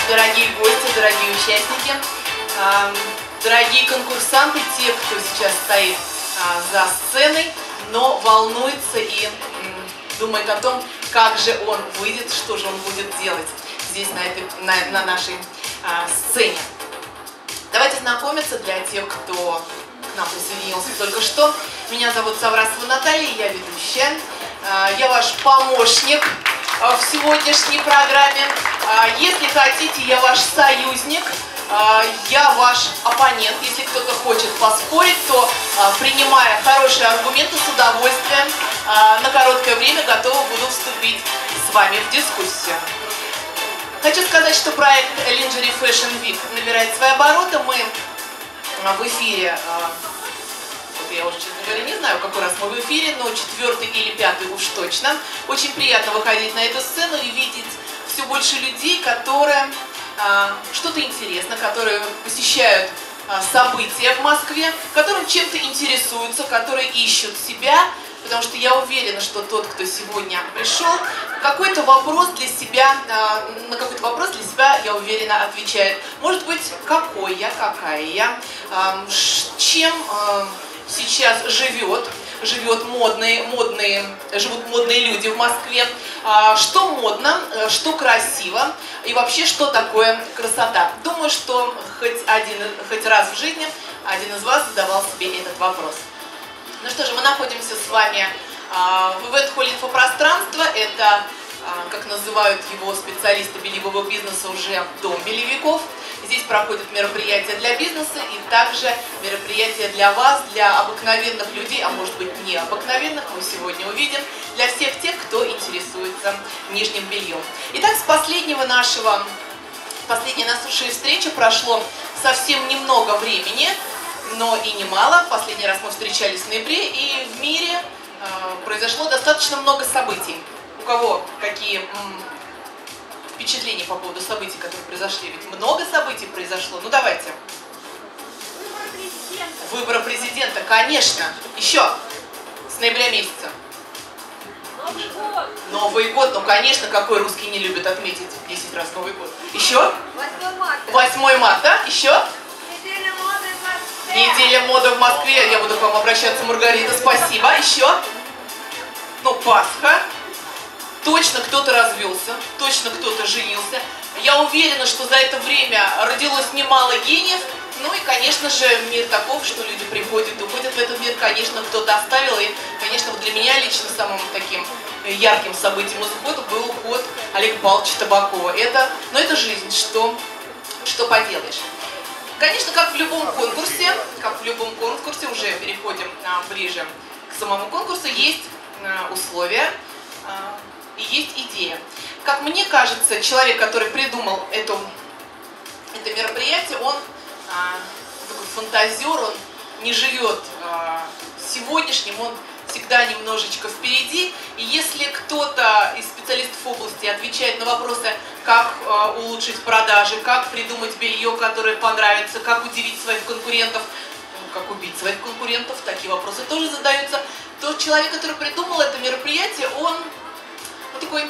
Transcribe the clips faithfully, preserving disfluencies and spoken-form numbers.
дорогие гости, дорогие участники, дорогие конкурсанты, те, кто сейчас стоит за сценой, но волнуется и думает о том, как же он выйдет, что же он будет делать здесь, на, этой, на, на нашей а, сцене. Давайте знакомиться для тех, кто к нам присоединился только что. Меня зовут Саврасова Наталья, я ведущая. А, я ваш помощник а, в сегодняшней программе. А, если хотите, я ваш союзник. Я ваш оппонент. Если кто-то хочет поспорить, то, принимая хорошие аргументы, с удовольствием на короткое время готова буду вступить с вами в дискуссию. Хочу сказать, что проект Lingerie Fashion Week набирает свои обороты. Мы в эфире, вот я уже, честно говоря, не знаю, какой раз мы в эфире, но четвертый или пятый уж точно. Очень приятно выходить на эту сцену и видеть все больше людей, которые что-то интересно, которые посещают события в Москве, которым чем-то интересуются, которые ищут себя, потому что я уверена, что тот, кто сегодня пришел, какой-то вопрос для себя, на какой-то вопрос для себя, я уверена, отвечает. Может быть, какой я, какая я, чем сейчас живет, живет модные, модные, живут модные люди в Москве, что модно, что красиво и вообще, что такое красота. Думаю, что хоть, один, хоть раз в жизни один из вас задавал себе этот вопрос. Ну что же, мы находимся с вами в ивент-холле инфопространства. Это, как называют его специалисты бельевого бизнеса, уже дом бельевиков. Здесь проходят мероприятия для бизнеса и также мероприятия для вас, для обыкновенных людей, а может быть необыкновенных, мы сегодня увидим, для всех тех, кто интересуется нижним бельем. Итак, с последнего нашего, последней нашей встречи прошло совсем немного времени, но и немало. Последний раз мы встречались в ноябре, и в мире э, произошло достаточно много событий. У кого какие впечатления по поводу событий, которые произошли? Ведь много событий произошло. Ну давайте. Выборы президента. Выборы президента, конечно. Еще с ноября месяца. Новый год. Новый год, ну конечно, какой русский не любит отметить десять раз Новый год. Еще? восьмое марта. восьмое марта. Еще? Неделя моды в Москве. Неделя моды в Москве. Я буду к вам обращаться, Маргарита. Спасибо. Еще? Ну, Пасха. Точно кто-то развелся, точно кто-то женился. Я уверена, что за это время родилось немало гениев. Ну и, конечно же, мир таков, что люди приходят, уходят в этот мир. Конечно, кто-то оставил. И, конечно, вот для меня лично самым таким ярким событием из года был уход Олега Павловича Табакова. Это, но это жизнь, что, что поделаешь. Конечно, как в любом конкурсе, как в любом конкурсе, уже переходим а, ближе к самому конкурсу, есть а, условия. А, И есть идея. Как мне кажется, человек, который придумал эту, это мероприятие, он а, такой фантазер, он не живет а, сегодняшним, он всегда немножечко впереди. И если кто-то из специалистов области отвечает на вопросы, как а, улучшить продажи, как придумать белье, которое понравится, как удивить своих конкурентов, как убить своих конкурентов, такие вопросы тоже задаются, то человек, который придумал это мероприятие, он Он такой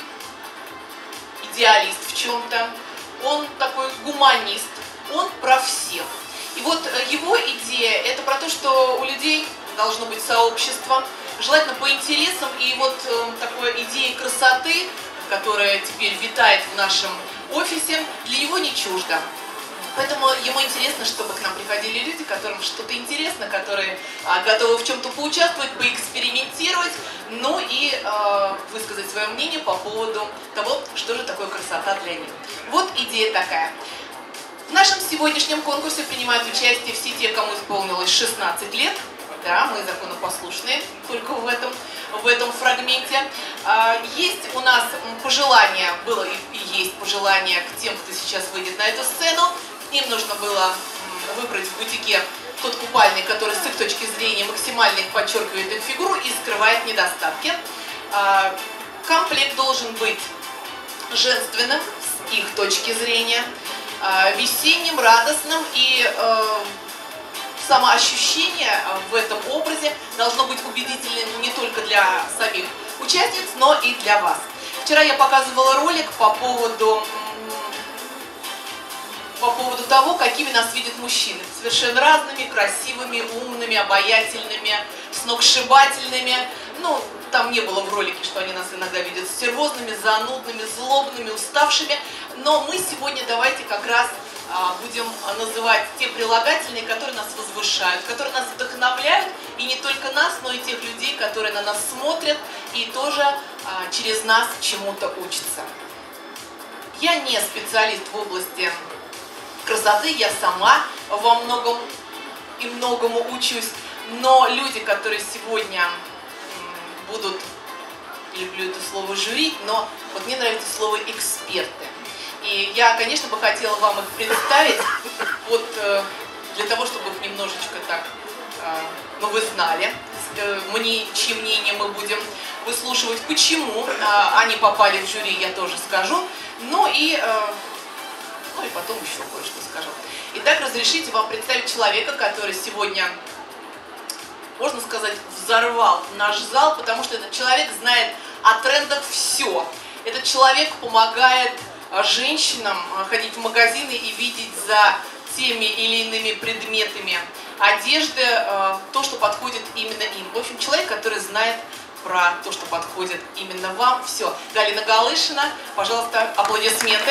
идеалист в чем-то, он такой гуманист, он про всех. И вот его идея – это про то, что у людей должно быть сообщество, желательно по интересам, и вот э, такой идея красоты, которая теперь витает в нашем офисе, для него не чужда. Поэтому ему интересно, чтобы к нам приходили люди, которым что-то интересно, которые а, готовы в чем-то поучаствовать, поэкспериментировать, ну и а, высказать свое мнение по поводу того, что же такое красота для них. Вот идея такая. В нашем сегодняшнем конкурсе принимают участие все те, кому исполнилось шестнадцать лет. Да, мы законопослушные только в этом, в этом фрагменте. А, есть у нас пожелание, было и, и есть пожелание к тем, кто сейчас выйдет на эту сцену. Им нужно было выбрать в бутике тот купальник, который с их точки зрения максимально их подчеркивает их фигуру и скрывает недостатки. Комплект должен быть женственным с их точки зрения, весенним, радостным, и самоощущение в этом образе должно быть убедительным не только для самих участниц, но и для вас. Вчера я показывала ролик по поводу по поводу того, какими нас видят мужчины. Совершенно разными, красивыми, умными, обаятельными, сногсшибательными. Ну, там не было в ролике, что они нас иногда видят стервозными, занудными, злобными, уставшими. Но мы сегодня давайте как раз а, будем называть те прилагательные, которые нас возвышают, которые нас вдохновляют, и не только нас, но и тех людей, которые на нас смотрят и тоже а, через нас чему-то учатся. Я не специалист в области красоты, я сама во многом и многому учусь, но люди, которые сегодня будут, люблю это слово жюри, но вот мне нравится слово эксперты. И я, конечно, бы хотела вам их представить, вот для того, чтобы их немножечко так, ну, вы знали, мне, чьи мнения мы будем выслушивать, почему они попали в жюри, я тоже скажу, ну и, ну и потом еще кое-что скажу. Итак, разрешите вам представить человека, который сегодня, можно сказать, взорвал наш зал, потому что этот человек знает о трендах все. Этот человек помогает женщинам ходить в магазины и видеть за теми или иными предметами одежды то, что подходит именно им. В общем, человек, который знает про то, что подходит именно вам. Все. Галина Галышина, пожалуйста, аплодисменты.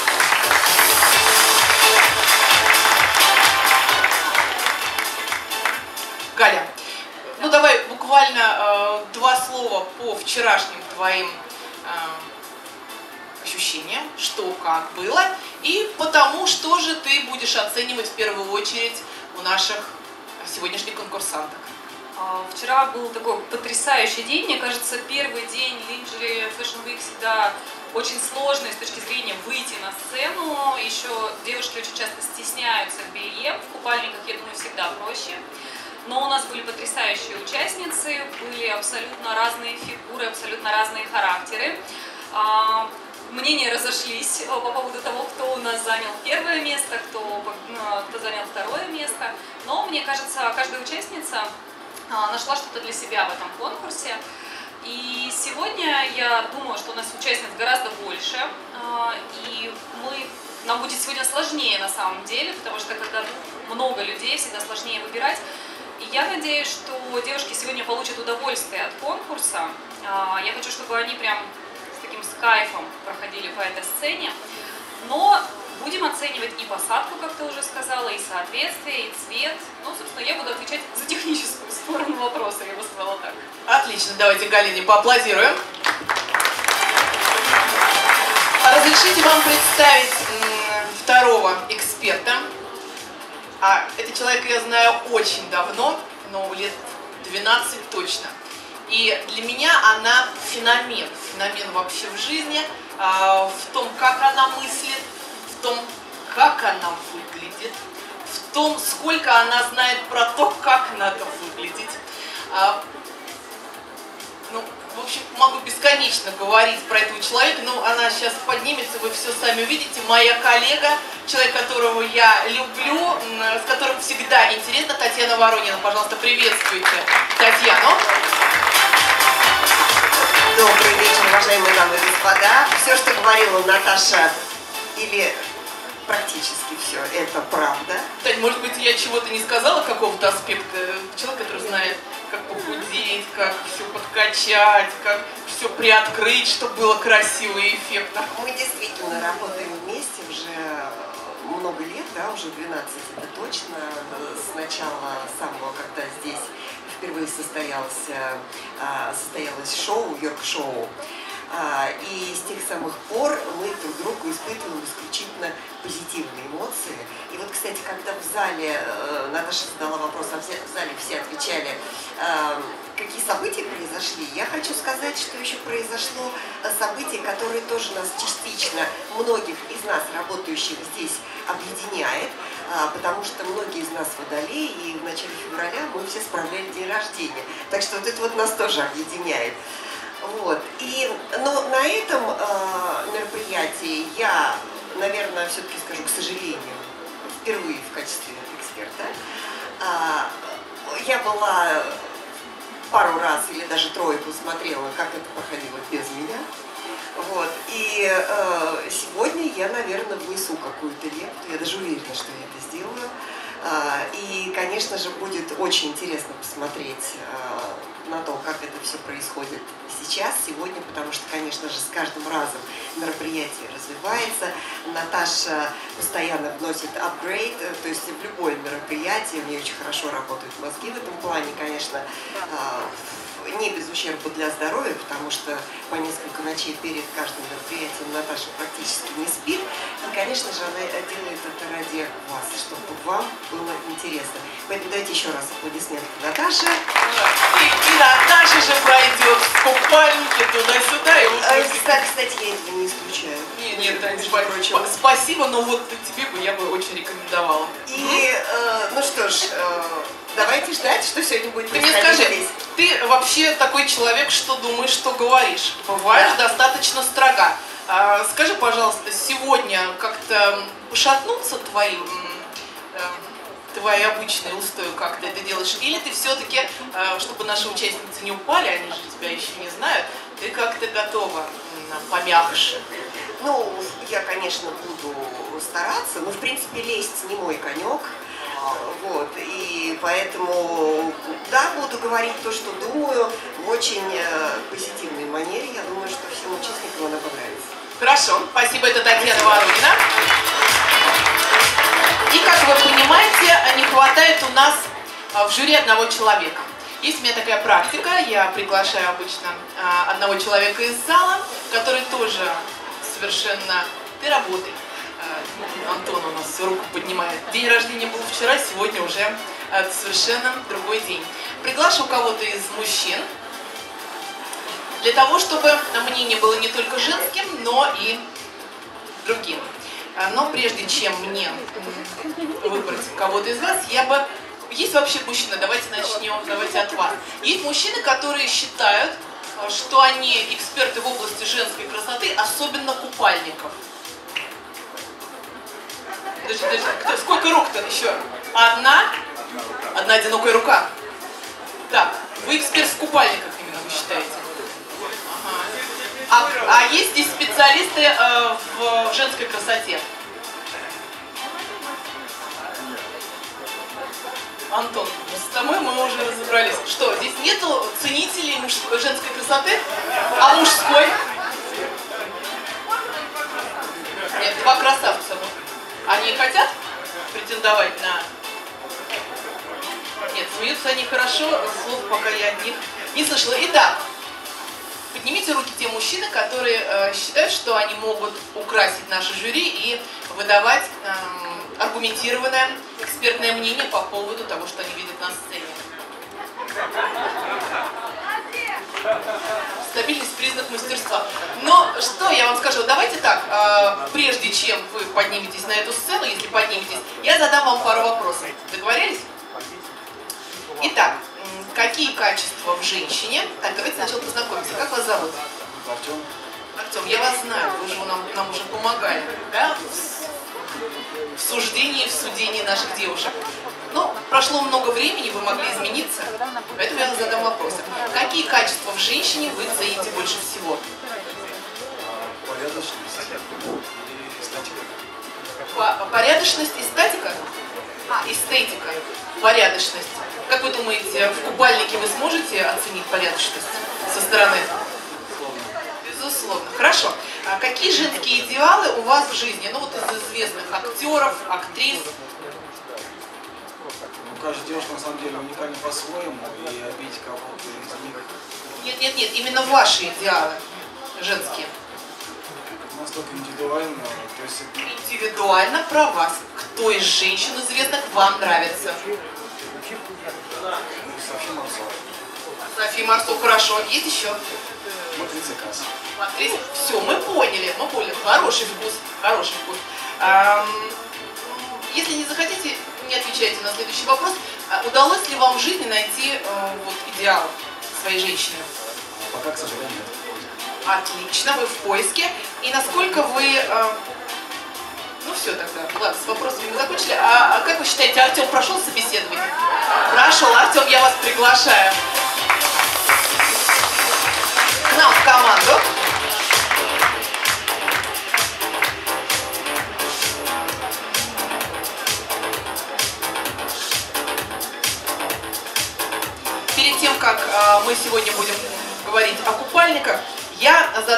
Галя, ну давай буквально э, два слова по вчерашним твоим э, ощущениям, что как было, и потому, что же ты будешь оценивать в первую очередь у наших сегодняшних конкурсанток. Вчера был такой потрясающий день. Мне кажется, первый день Lingerie Fashion Week всегда очень сложный с точки зрения выйти на сцену. Еще девушки очень часто стесняются в белье, в купальниках, я думаю, всегда проще. Но у нас были потрясающие участницы, были абсолютно разные фигуры, абсолютно разные характеры. Мнения разошлись по поводу того, кто у нас занял первое место, кто, кто занял второе место. Но мне кажется, каждая участница нашла что-то для себя в этом конкурсе. И сегодня я думаю, что у нас участниц гораздо больше. И мы, нам будет сегодня сложнее на самом деле, потому что когда много людей, всегда сложнее выбирать. И я надеюсь, что девушки сегодня получат удовольствие от конкурса. Я хочу, чтобы они прям с таким с кайфом проходили по этой сцене. Но будем оценивать и посадку, как ты уже сказала, и соответствие, и цвет. Ну, собственно, я буду отвечать за техническую сторону вопроса, я бы сказала так. Отлично, давайте Галине поаплодируем. Разрешите вам представить второго эксперта. А этот человек я знаю очень давно, но лет двенадцать точно. И для меня она феномен, феномен вообще в жизни, в том, как она мыслит, в том, как она выглядит, в том, сколько она знает про то, как надо выглядеть. Ну, в общем, могу бесконечно говорить про этого человека, но она сейчас поднимется, вы все сами увидите. Моя коллега, человек, которого я люблю, с которым всегда интересно, Татьяна Воронина. Пожалуйста, приветствуйте Татьяну. Добрый вечер, уважаемые дамы и господа. Все, что говорила Наташа, или практически все, это правда. Тань, может быть, я чего-то не сказала, какого-то аспекта? Человек, который знает, как похудеть, как все подкачать, как все приоткрыть, чтобы было красиво и эффектно. Мы действительно работаем вместе уже много лет, да, уже двенадцать, это точно. С начала самого, когда здесь впервые состоялось, состоялось шоу, Йорк-шоу. И с тех самых пор мы друг другу испытываем исключительно позитивные эмоции. И вот, кстати, когда в зале, Наташа задала вопрос, а в зале все отвечали, какие события произошли, я хочу сказать, что еще произошло событие, которое тоже нас частично, многих из нас, работающих здесь, объединяет, потому что многие из нас водолеи, и в начале февраля мы все справляли день рождения. Так что вот это вот нас тоже объединяет. Вот. И, но на этом э, мероприятии я, наверное, все-таки скажу, к сожалению, впервые в качестве эксперта. Э, я была пару раз или даже тройку смотрела, как это проходило без меня. Вот. И э, сегодня я, наверное, внесу какую-то лепту. Я даже уверена, что я это сделаю. Э, и, конечно же, будет очень интересно посмотреть э, на то, как это все происходит сейчас, сегодня, потому что, конечно же, с каждым разом мероприятие развивается. Наташа постоянно вносит апгрейд, то есть в любое мероприятие, у нее очень хорошо работают мозги в этом плане, конечно, не без ущерба для здоровья, потому что по несколько ночей перед каждым мероприятием Наташа практически не спит. И, конечно же, она делает это ради вас, чтобы вам было интересно. Поэтому дайте еще раз аплодисменты Наташе. И, и Наташа же пройдет в купальнике туда-сюда. И вот кстати, кстати, я этого не исключаю. Нет, нет, да, спасибо, спасибо, но вот тебе бы я бы очень рекомендовала. И, э, ну что ж, э, давайте ждать, что сегодня будет Ты мне происходить скажи, здесь. ты вообще такой человек, что думаешь, что говоришь. Бываешь да. достаточно строга. А, скажи, пожалуйста, сегодня как-то пошатнутся твои, э, твои обычные устои, как ты это делаешь? Или ты все-таки, э, чтобы наши участницы не упали, они же тебя еще не знают, ты как-то готова э, помягче? Ну, я, конечно, буду стараться, но, в принципе, лезть не мой конек. Вот, и поэтому, да, буду говорить то, что думаю, в очень э, позитивной манере. Я думаю, что всем участникам она понравится. Хорошо, спасибо, это Татьяна Воронина. И, как вы понимаете, не хватает у нас в жюри одного человека. Есть у меня такая практика, я приглашаю обычно одного человека из зала, который тоже совершенно... Ты работай. Антон у нас руку поднимает. День рождения был вчера, сегодня уже совершенно другой день. Приглашу кого-то из мужчин, для того, чтобы мнение было не только женским, но и другим. Но прежде чем мне выбрать кого-то из вас, я бы... Есть вообще мужчины, давайте начнем, давайте от вас. Есть мужчины, которые считают, что они эксперты в области женской красоты, особенно купальников. Подожди, подожди, кто, сколько рук-то еще? Одна? Одна одинокая рука. Так, вы эксперт в купальниках именно, вы считаете? Ага. А, а есть здесь специалисты э, в, в женской красоте? Антон, с тобой мы уже разобрались. Что, здесь нету ценителей мужской, женской красоты? А мужской? Нет, два красавца. Они хотят претендовать на... Нет, смеются они хорошо, слов пока я от них не слышала. Итак, поднимите руки те мужчины, которые э, считают, что они могут украсить наше жюри и выдавать э, аргументированное экспертное мнение по поводу того, что они видят на сцене. Стабильность — признак мастерства. Но что я вам скажу, давайте так, э, прежде чем вы подниметесь на эту сцену, если подниметесь, я задам вам пару вопросов. Договорились? Итак, какие качества в женщине? Так, давайте сначала познакомимся. Как вас зовут? Артем. Артем, я вас знаю, вы же нам, нам уже помогали, да? В суждении, в судении наших девушек. Но прошло много времени, вы могли измениться, поэтому я задам вопросы. Какие качества в женщине вы цените больше всего? Порядочность и эстетика. По- порядочность и статика? А, эстетика. Порядочность. Как вы думаете, в купальнике вы сможете оценить порядочность со стороны? Безусловно. Хорошо. А какие женские идеалы у вас в жизни? Ну вот из известных актеров, актрис. Ну, каждая девушка на самом деле уникальна по-своему, и обидеть кого-то из них... Нет, нет, нет, именно ваши идеалы женские. Настолько индивидуально, то есть... это- Индивидуально про вас. Кто из женщин известных вам нравится? Ну, София Марсова. София Марсо, хорошо. Есть еще? Матрица Касс. Смотрите, все, мы поняли, мы поняли. Хороший вкус, хороший вкус. Ам, если не захотите, не отвечайте на следующий вопрос. А удалось ли вам в жизни найти э, вот, идеал своей женщины? Пока, к сожалению, нет. Отлично, вы в поиске. И насколько вы... э, ну все тогда, ладно, с вопросами мы закончили. А, а как вы считаете, Артем прошел собеседование? Прошел. Артем, я вас приглашаю к нам в команду.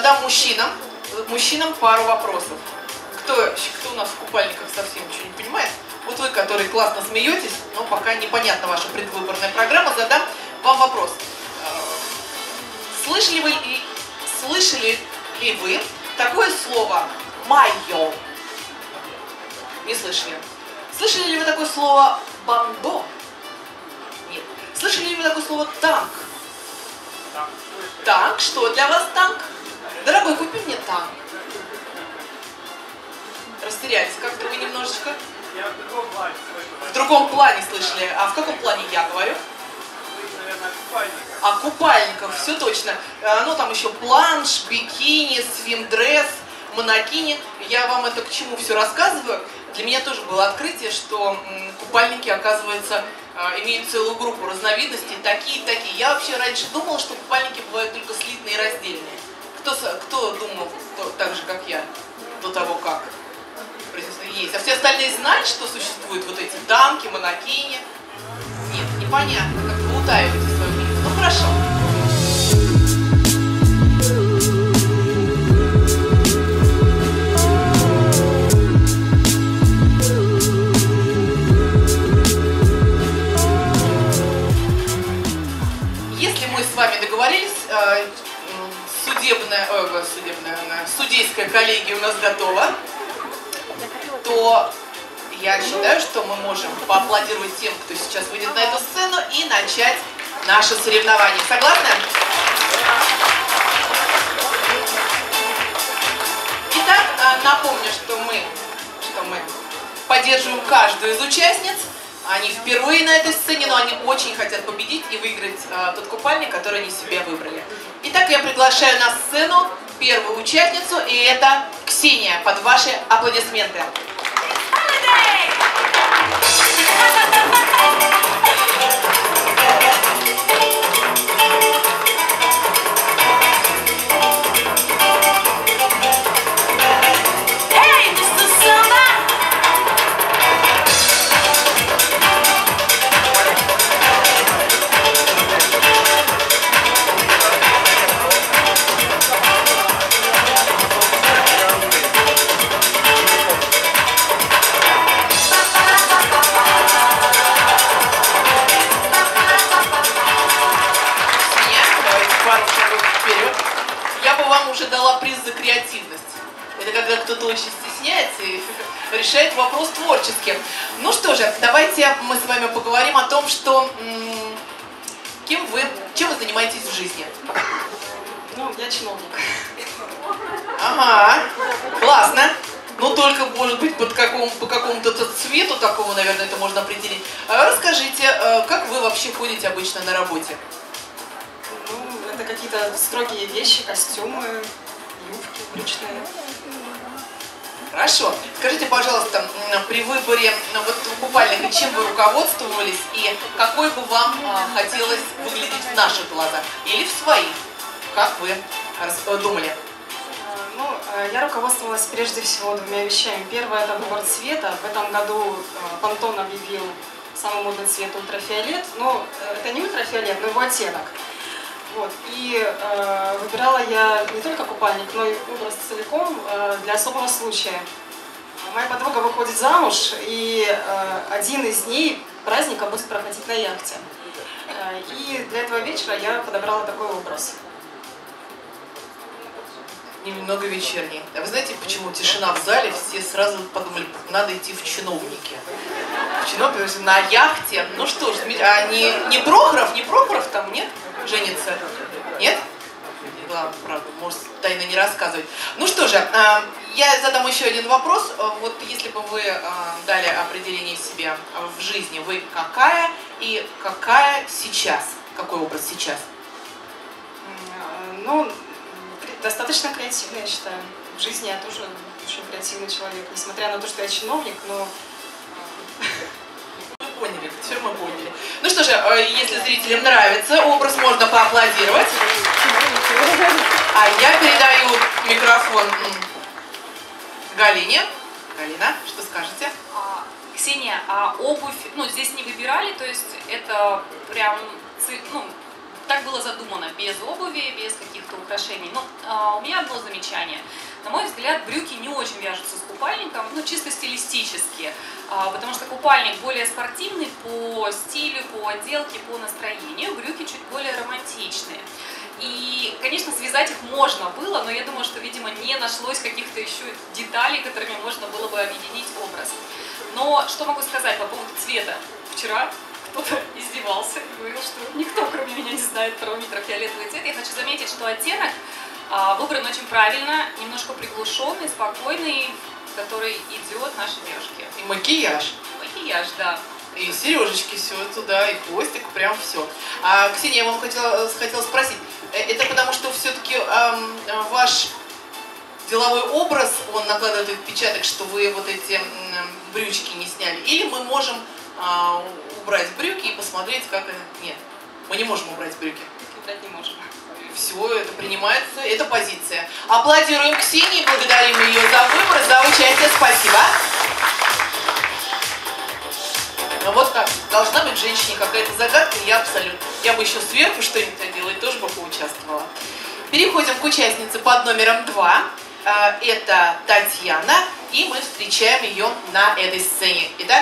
задам мужчинам, мужчинам пару вопросов. Кто, кто у нас в купальниках совсем ничего не понимает? Вот вы, которые классно смеетесь, но пока непонятна ваша предвыборная программа, задам вам вопрос. Слышали вы, слышали ли вы такое слово «майо»? Не слышали. Слышали ли вы такое слово «бандо»? Нет. Слышали ли вы такое слово «танк»? Танк? Что для вас танк? Дорогой, купи мне танк. Растерялись как-то вы немножечко. Я в другом плане слышал. В другом плане слышали. А в каком плане я говорю? Вы, наверное, купальник. О купальниках, все точно. Ну, там еще планш, бикини, свимдресс, монокини. Я вам это к чему все рассказываю. Для меня тоже было открытие, что купальники, оказывается, имеют целую группу разновидностей, такие-такие. Я вообще раньше думала, что купальники бывают только слитные и раздельные. Кто, кто думал кто, так же, как я, до того как? Есть. А все остальные знают, что существуют вот эти дамки, монокини? Нет, непонятно, как вы утаиваете свою книгу. Ну хорошо. Если мы с вами договорились, судебная, э, судебная, судейская коллегия у нас готова, то я считаю, что мы можем поаплодировать тем, кто сейчас выйдет на эту сцену, и начать наше соревнование. Согласны? Итак, напомню, что мы, что мы поддерживаем каждую из участниц. Они впервые на этой сцене, но они очень хотят победить и выиграть а, тот купальник, который они себе выбрали. Итак, я приглашаю на сцену первую участницу, и это Ксения. Под ваши аплодисменты. Дала приз за креативность. Это когда кто-то очень стесняется и решает вопрос творчески. Ну что же, давайте мы с вами поговорим о том, что кем вы, чем вы занимаетесь в жизни. Ну, я чиновник. Ага, классно. Ну только, может быть, под какому, по какому-то цвету такого, наверное, это можно определить. Расскажите, как вы вообще ходите обычно на работе? Ну, это какие-то строгие вещи, костюмы, юбки брючные. Хорошо. Скажите, пожалуйста, при выборе вот, купальника, чем вы руководствовались и какой бы вам а, хотелось выглядеть в наших глазах или в своих? Как вы думали? Ну, я руководствовалась прежде всего двумя вещами. Первое – это выбор цвета. В этом году Pantone объявил самый модный цвет ультрафиолет. Но это не ультрафиолет, но его оттенок. Вот. И э, выбирала я не только купальник, но и образ целиком э, для особого случая. Моя подруга выходит замуж, и э, один из дней праздника будет проходить на яхте. Э, и для этого вечера я подобрала такой образ. Немного вечерний. А вы знаете, почему тишина в зале? Все сразу подумали, надо идти в чиновники. В чиновники, на яхте. Ну что ж, а не, не Прохоров, не Прохоров там, нет? Женится? Нет? Ладно, правда, может, тайны не рассказывать. Ну что же, я задам еще один вопрос. Вот если бы вы дали определение себе в жизни, вы какая и какая сейчас? Какой образ сейчас? Ну, достаточно креативная, я считаю. В жизни я тоже очень креативный человек, несмотря на то, что я чиновник, но... Мы поняли, все мы поняли. Ну что же, если зрителям нравится образ, можно поаплодировать. А я передаю микрофон Галине. Галина, что скажете? А, Ксения, а обувь, ну, здесь не выбирали, то есть это прям, ну, так было задумано, без обуви, без каких-то украшений. Но а, у меня одно замечание. На мой взгляд, брюки не очень вяжутся с купальником, ну, чисто стилистически, а, потому что купальник более спортивный по стилю, по отделке, по настроению, брюки чуть более романтичные. И, конечно, связать их можно было, но я думаю, что, видимо, не нашлось каких-то еще деталей, которыми можно было бы объединить образ. Но что могу сказать по поводу цвета? Вчера кто-то издевался и говорил, что никто, кроме меня, не знает про ультрафиолетовый цвет. Я хочу заметить, что оттенок а, выбран очень правильно, немножко приглушенный, спокойный, который идет нашей девушке. И макияж. Макияж, да. И сережечки, все туда, и хвостик, прям все. А, Ксения, я вам хотела, хотела спросить, это потому что все-таки эм, ваш деловой образ, он накладывает отпечаток, что вы вот эти эм, брючки не сняли? Или мы можем э, убрать брюки и посмотреть, как это... Нет, мы не можем убрать брюки. Убрать не можем. Все, это принимается, это позиция. Аплодируем Ксении, благодарим ее за выбор, за участие, спасибо. Вот как должна быть в женщине какая-то загадка, я абсолютно. Я бы еще сверху что-нибудь одела и тоже бы поучаствовала. Переходим к участнице под номером два. Это Татьяна, и мы встречаем ее на этой сцене. Итак.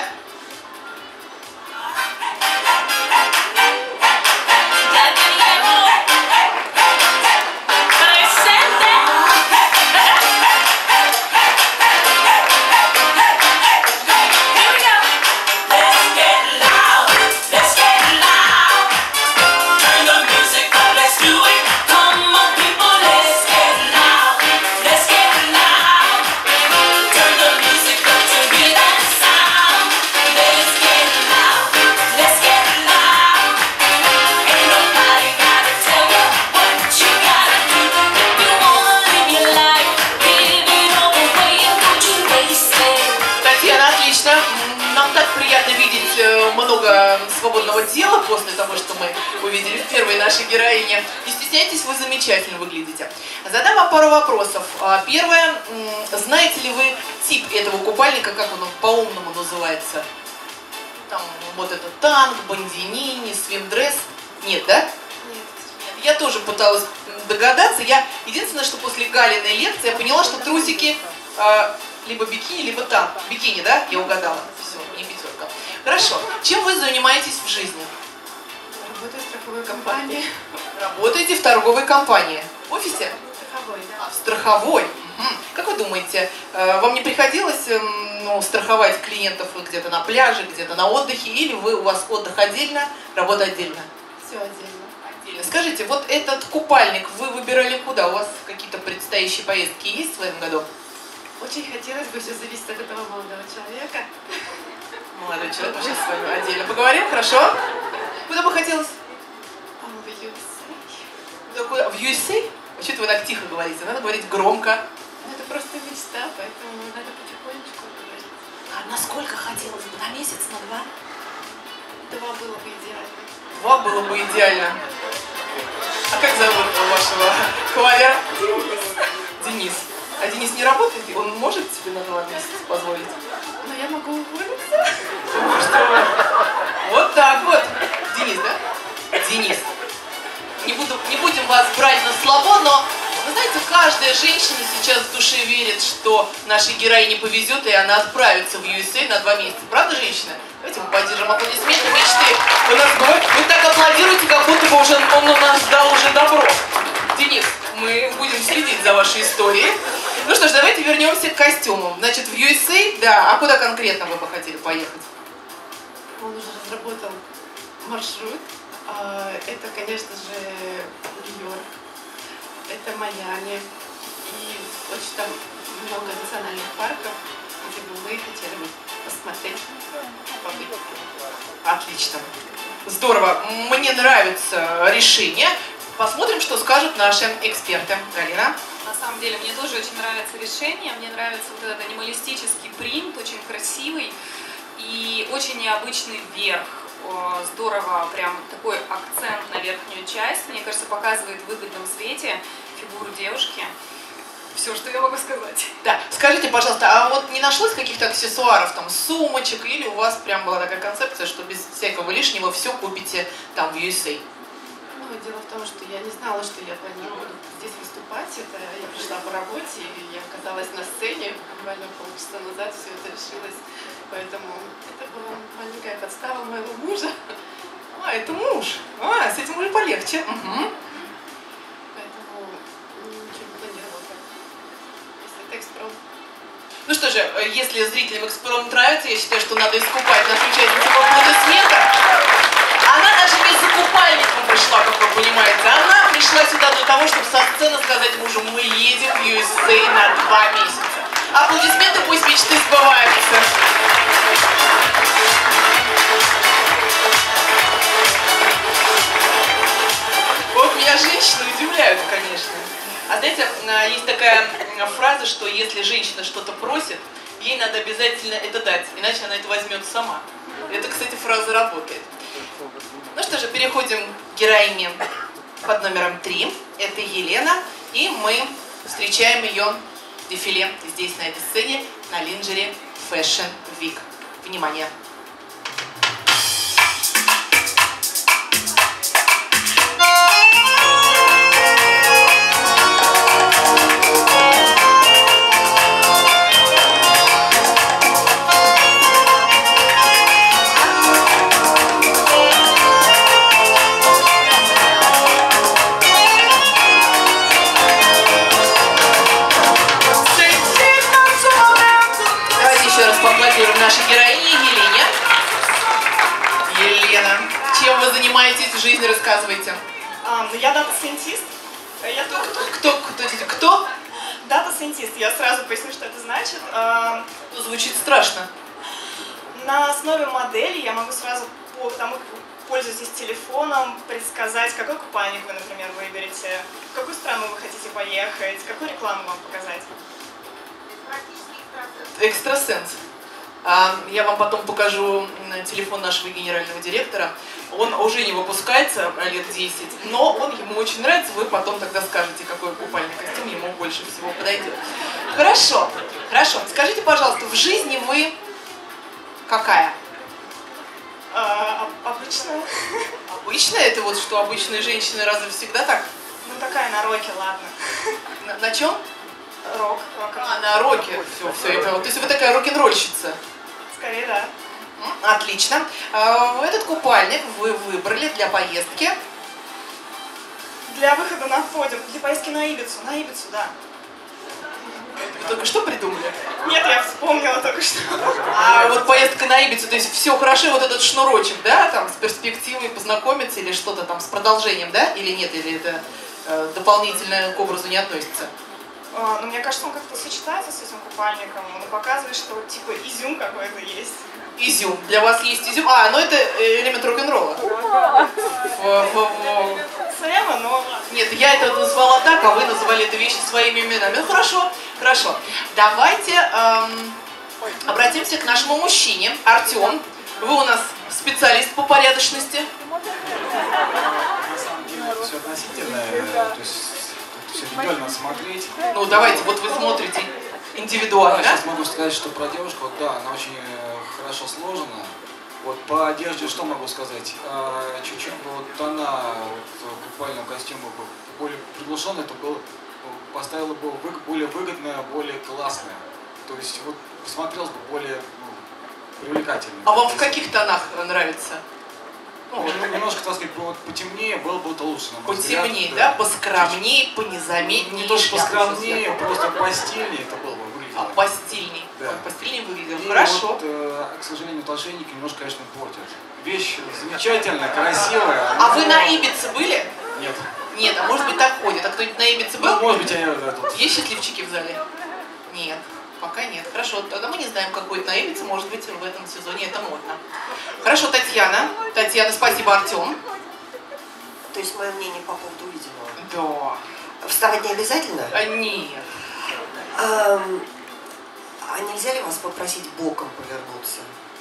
Много свободного дела после того, что мы увидели в первой нашей героине. Не стесняйтесь, вы замечательно выглядите. Задам вам пару вопросов. Первое. Знаете ли вы тип этого купальника, как он по-умному называется? Там вот это танк, бандинини, свимдресс. Нет, да? Нет. Я тоже пыталась догадаться. Я единственное, что после Галиной лекции я поняла, что трусики либо бикини, либо танк. Бикини, да? Я угадала. Все, не пятерка. Хорошо. Чем вы занимаетесь в жизни? Работаю в страховой компании. Работаете в торговой компании. В офисе? Страховой, да. А, в страховой. Угу. Как вы думаете, вам не приходилось ну, страховать клиентов где-то на пляже, где-то на отдыхе, или вы, у вас отдых отдельно, работа отдельно? Все отдельно. Отдельно. Скажите, вот этот купальник вы выбирали куда? У вас какие-то предстоящие поездки есть в этом году? Очень хотелось бы, все зависит от этого молодого человека. Молодой человек, мы сейчас с вами отдельно поговорим, хорошо? Куда бы хотелось? В ю эс эй. Куда? В ю эс эй? А что вы так тихо говорите? Надо говорить громко. Ну, это просто мечта, поэтому надо потихонечку говорить. А насколько хотелось бы? На месяц, на два? Два было бы идеально. Два было бы идеально. А как зовут вашего кавалера? Денис. А Денис не работает? Он может себе на два месяца позволить? Но я могу уволиться. Вот так вот. Денис, да? Денис. Не, буду, не будем вас брать на слабо, но, вы знаете, каждая женщина сейчас в душе верит, что нашей героине повезет, и она отправится в ю эс эй на два месяца. Правда, женщина? Давайте мы поддержим аплодисменты мечты. Вы, нас, вы так аплодируете, как будто бы уже, он у нас дал уже добро. Денис, мы будем следить за вашей историей. Ну что ж, давайте вернемся к костюмам. Значит, в ю эс эй, да, а куда конкретно вы бы хотели поехать? Он уже разработал маршрут. Это, конечно же, Нью-Йорк, это Майами. И очень там много национальных парков, где бы мы хотели бы посмотреть, побыть. Отлично. Здорово. Мне нравится решение. Посмотрим, что скажут наши эксперты. Галина? На самом деле, мне тоже очень нравится решение. Мне нравится вот этот анималистический принт, очень красивый и очень необычный верх. Здорово, прям такой акцент на верхнюю часть. Мне кажется, показывает в выгодном свете фигуру девушки. Все, что я могу сказать. Да, скажите, пожалуйста, а вот не нашлось каких-то аксессуаров, там, сумочек, или у вас прям была такая концепция, что без всякого лишнего все купите там в ю эс эй? Ну, дело в том, что я не знала, что я планирую здесь выступать. Это я пришла по работе, и я оказалась на сцене. Буквально полчаса назад все это решилось. Поэтому это была маленькая подстава моего мужа. А, это муж. А, с этим уже полегче. Угу. Поэтому ничего не планировала. Если это экспром. Ну что же, если зрителям экспром нравится, я считаю, что надо искупать нашу участницу по аплодисментам. Она даже не за купальником пришла, как вы понимаете. Она пришла сюда для того, чтобы со сцены сказать мужу: мы едем в ю эс эй на два месяца. Аплодисменты, пусть мечты сбываются. Вот меня женщины удивляют, конечно. А знаете, есть такая фраза, что если женщина что-то просит, ей надо обязательно это дать, иначе она это возьмет сама. Это, кстати, фраза работает. Ну что же, переходим к героине под номером три. Это Елена, и мы встречаем ее в дефиле здесь, на этой сцене, на Lingerie Fashion Week. Внимание! Нашей героине Елене. Елена, чем вы занимаетесь в жизни, рассказывайте. А, ну я дата-сайентист. Я кто, кто, кто, кто? Дата-сайентист. Я сразу поясню, что это значит. А, звучит страшно. На основе модели я могу сразу по тому, как вы пользуетесь телефоном, предсказать, какой купальник вы, например, выберете, в какую страну вы хотите поехать, какую рекламу вам показать. Экстрасенс. Я вам потом покажу телефон нашего генерального директора. Он уже не выпускается лет десять, но он ему очень нравится. Вы потом тогда скажете, какой купальный костюм ему больше всего подойдет. Хорошо, хорошо. Скажите, пожалуйста, в жизни вы какая? А, обычная. Обычная? Это вот что, обычные женщины разве всегда так? Ну такая на роке, ладно. На, на чем? Рок. рок а, на роке. Все, все, я поняла. То есть вы такая рок-н-ролльщица? Скорее, да. Отлично. Этот купальник вы выбрали для поездки? Для выхода на подиум, для поездки на Ибицу. На Ибицу, да. Вы только что придумали? Нет, я вспомнила только что. А вот поездка на Ибицу, то есть все хорошо, вот этот шнурочек, да, там с перспективой познакомиться или что-то там с продолжением, да, или нет, или это э, дополнительно к образу не относится? А, ну, мне кажется, он как-то сочетается с этим купальником. Он показывает, что типа изюм какой-то есть. Изюм. Для вас есть изюм? А, ну это элемент рок-н-ролла. Сэма, но... Нет, я это назвала так, а вы называли эту вещь своими именами. Ну хорошо, хорошо. Давайте эм, обратимся к нашему мужчине. Артем, вы у нас специалист по порядочности. На самом деле это все относительно. То есть все индивидуально смотреть. Ну давайте, вот вы смотрите индивидуально. Я сейчас могу сказать, что про девушку, вот, да, она очень хорошо сложена. Вот по одежде что могу сказать? Чуть-чуть бы вот тона вот, купального костюма более приглушенная, то было, поставила бы более выгодная, более классная. То есть вот смотрелось бы более ну, привлекательно. А вам в каких тонах нравится? Ну, вот, немножко, так сказать, вот, потемнее было бы это лучше. Потемнее, да? Поскромнее, понезаметнее. Не то, что поскромнее, просто постельнее это было бы выглядело. А, постельней. Да. Он постельней выглядел. И Хорошо. Вот, э, к сожалению, ошейники немножко, конечно, портят. Вещь замечательная, красивая. А вы на Ибице были? Нет. Нет, а может быть так ходит. А кто-нибудь на Ибице был? Ну, может быть, я да, тут. Есть счастливчики в зале? Нет. Пока нет. Хорошо, тогда мы не знаем, как будет на Ибице. Может быть, в этом сезоне это модно. Хорошо, Татьяна. Татьяна, спасибо, Артем. То есть мое мнение по поводу увиденного? Да. Вставать не обязательно? А, нет. А, а нельзя ли вас попросить боком повернуться?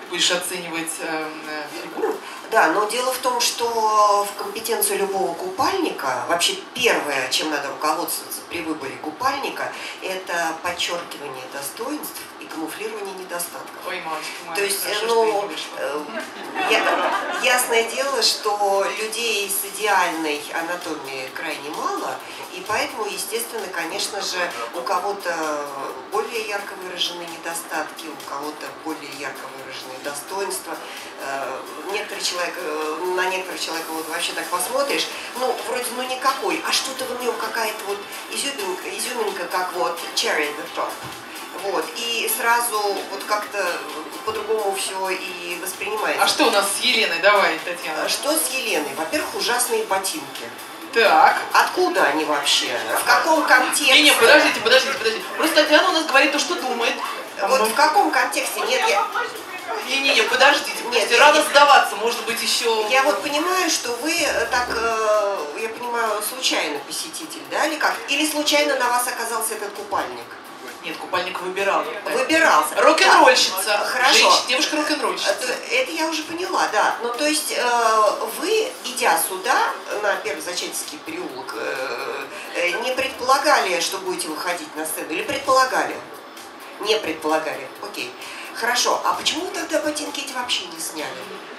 будешь оценивать э, э, фигуру. Да, но дело в том, что в компетенцию любого купальника, вообще первое, чем надо руководствоваться при выборе купальника, это подчеркивание достоинств и камуфлирование недостатков. Ой, мамочка моя, То есть, хорошо, ну, что я не вышла. э, я- ясное дело, что людей с идеальной анатомией крайне мало, и поэтому, естественно, конечно же, у кого-то более ярко выраженные недостатки, у кого-то более ярко выраженные достоинства. Э, Некоторый человек, э, на некоторого человека вот вообще так посмотришь, ну, вроде, ну, никакой, а что-то в нем какая-то вот изюминка, изюминка, как вот cherry at the top. Вот, и сразу вот как-то по-другому все и воспринимается. А что у нас с Еленой? Давай, Татьяна. Что с Еленой? Во-первых, ужасные ботинки. Так. Откуда они вообще? В каком контексте? Не-не, подождите, подождите, подождите. Просто Татьяна у нас говорит то, что думает. Вот Ну, в каком контексте? Нет, я, Не-не-не, подождите, Нет, подождите, я- рано сдаваться, может быть, еще... я вот понимаю, что вы э, так, э, я понимаю, случайно посетитель, да, или как? Или случайно на вас оказался этот купальник? Нет, купальник выбирал. Выбирался. Рок-н-ролльщица. Да, хорошо. Женщина, девушка рок-н-ролльщица. Это, это я уже поняла, да. Ну, то есть э, вы, идя сюда, на Первозачательский переулок, э, э, не предполагали, что будете выходить на сцену? Или предполагали? Не предполагали. Окей. Хорошо. А почему вы тогда ботинки эти вообще не сняли?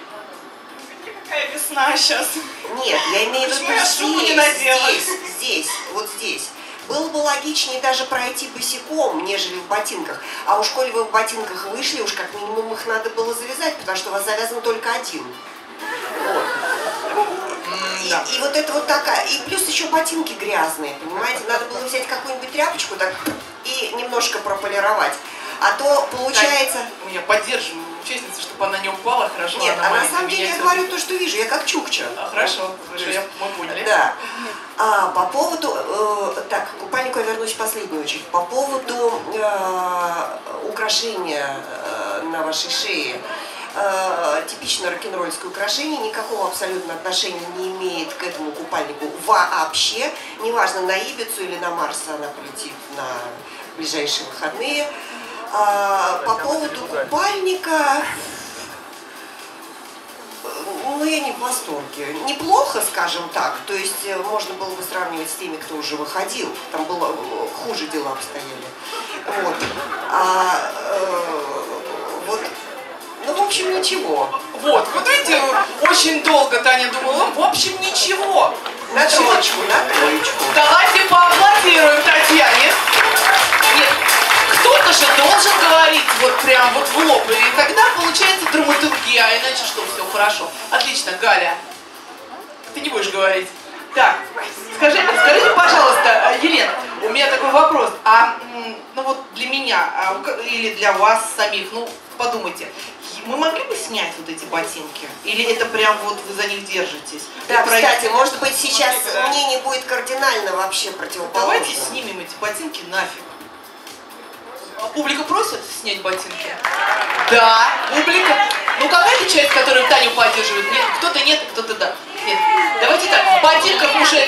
Какая весна сейчас. Нет, я имею в виду Почему я шубу не здесь, надела? здесь, здесь, вот здесь. Было бы логичнее даже пройти босиком, нежели в ботинках. А уж коли вы в ботинках вышли, уж как минимум их надо было завязать, потому что у вас завязан только один. Вот. И, да. и вот это вот такая, и плюс еще ботинки грязные, понимаете? Надо было взять какую-нибудь тряпочку так и немножко прополировать. А то получается... Я поддерживаю участницу, чтобы она не упала, хорошо. Нет, она а на маленькая, самом деле меня я всё- говорю то, что вижу, я как Чукча. А, хорошо, хорошо, я, мы поняли. Да. А по поводу, э, так, к купальнику я вернусь в последнюю очередь. По поводу э, украшения э, на вашей шее. Э, типичное рок-н-ролльское украшение, никакого абсолютно отношения не имеет к этому купальнику вообще. Неважно, на Ибицу или на Марс она полетит на ближайшие выходные. А, по поводу купальника... Ну, я не в восторге. Неплохо, скажем так. То есть э, можно было бы сравнивать с теми, кто уже выходил. Там было э, хуже дела обстояли. Вот. А, э, вот. Ну, в общем, ничего. Вот, вот видите, очень долго Таня думала, в общем, ничего. На троечку, на троечку. Давайте поаплодируем Татьяне. Нет, кто-то же должен говорить вот прям вот в лоб, и тогда получается драматургия, а иначе что, все хорошо. Отлично, Галя, ты не будешь говорить. Так, скажи, скажите, пожалуйста, Елена, у меня такой вопрос, а, м, ну вот для меня, а, у ка- или для вас самих, ну, подумайте, мы могли бы снять вот эти ботинки? Или это прям вот вы за них держитесь? Да, И пройти- кстати, может быть, сейчас Да. мнение будет кардинально вообще противоположно. Давайте снимем эти ботинки нафиг. А публика просит снять ботинки? Да, публика. Ну какая-то часть, которая Таню поддерживает? Нет, кто-то нет, кто-то да. Нет. Давайте так, в ботинках уже...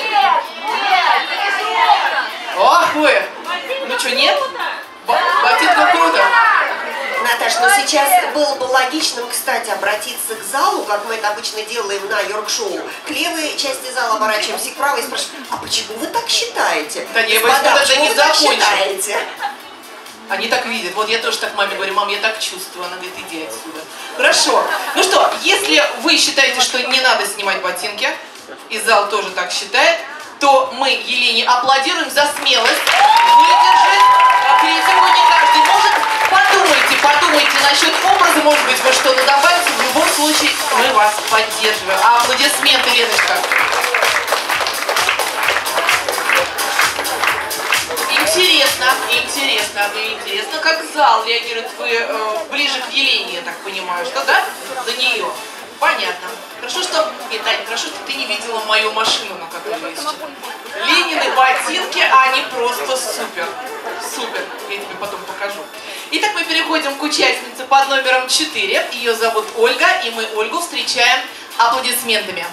Ох вы! Ну что, нет? Бо- Ботинках круто. Наташ, но сейчас было бы логичным, кстати, обратиться к залу, как мы это обычно делаем на Йорк-шоу. К левой части зала оборачиваемся, к правой и спрашиваем, а почему вы так считаете? Да не, Господа, вы это почему не вы так закончим. считаете? Они так видят. Вот я тоже так маме говорю, мам, я так чувствую. Она говорит, иди отсюда. Хорошо. Ну что, если вы считаете, что не надо снимать ботинки, и зал тоже так считает, то мы Елене аплодируем за смелость выдержать критику. Не каждый может. Подумайте, подумайте насчет образа, может быть, вы что-то добавите. В любом случае, мы вас поддерживаем. А аплодисменты, Леночка. Интересно, интересно, интересно, как зал реагирует. Вы э, ближе к Елене, я так понимаю, что да? За нее. Понятно. Хорошо, что... Нет, Таня, хорошо, что ты не видела мою машину, на которой я сейчас. Ленины ботинки, они просто супер. Супер. Я тебе потом покажу. Итак, мы переходим к участнице под номером четыре. Ее зовут Ольга, и мы Ольгу встречаем аплодисментами.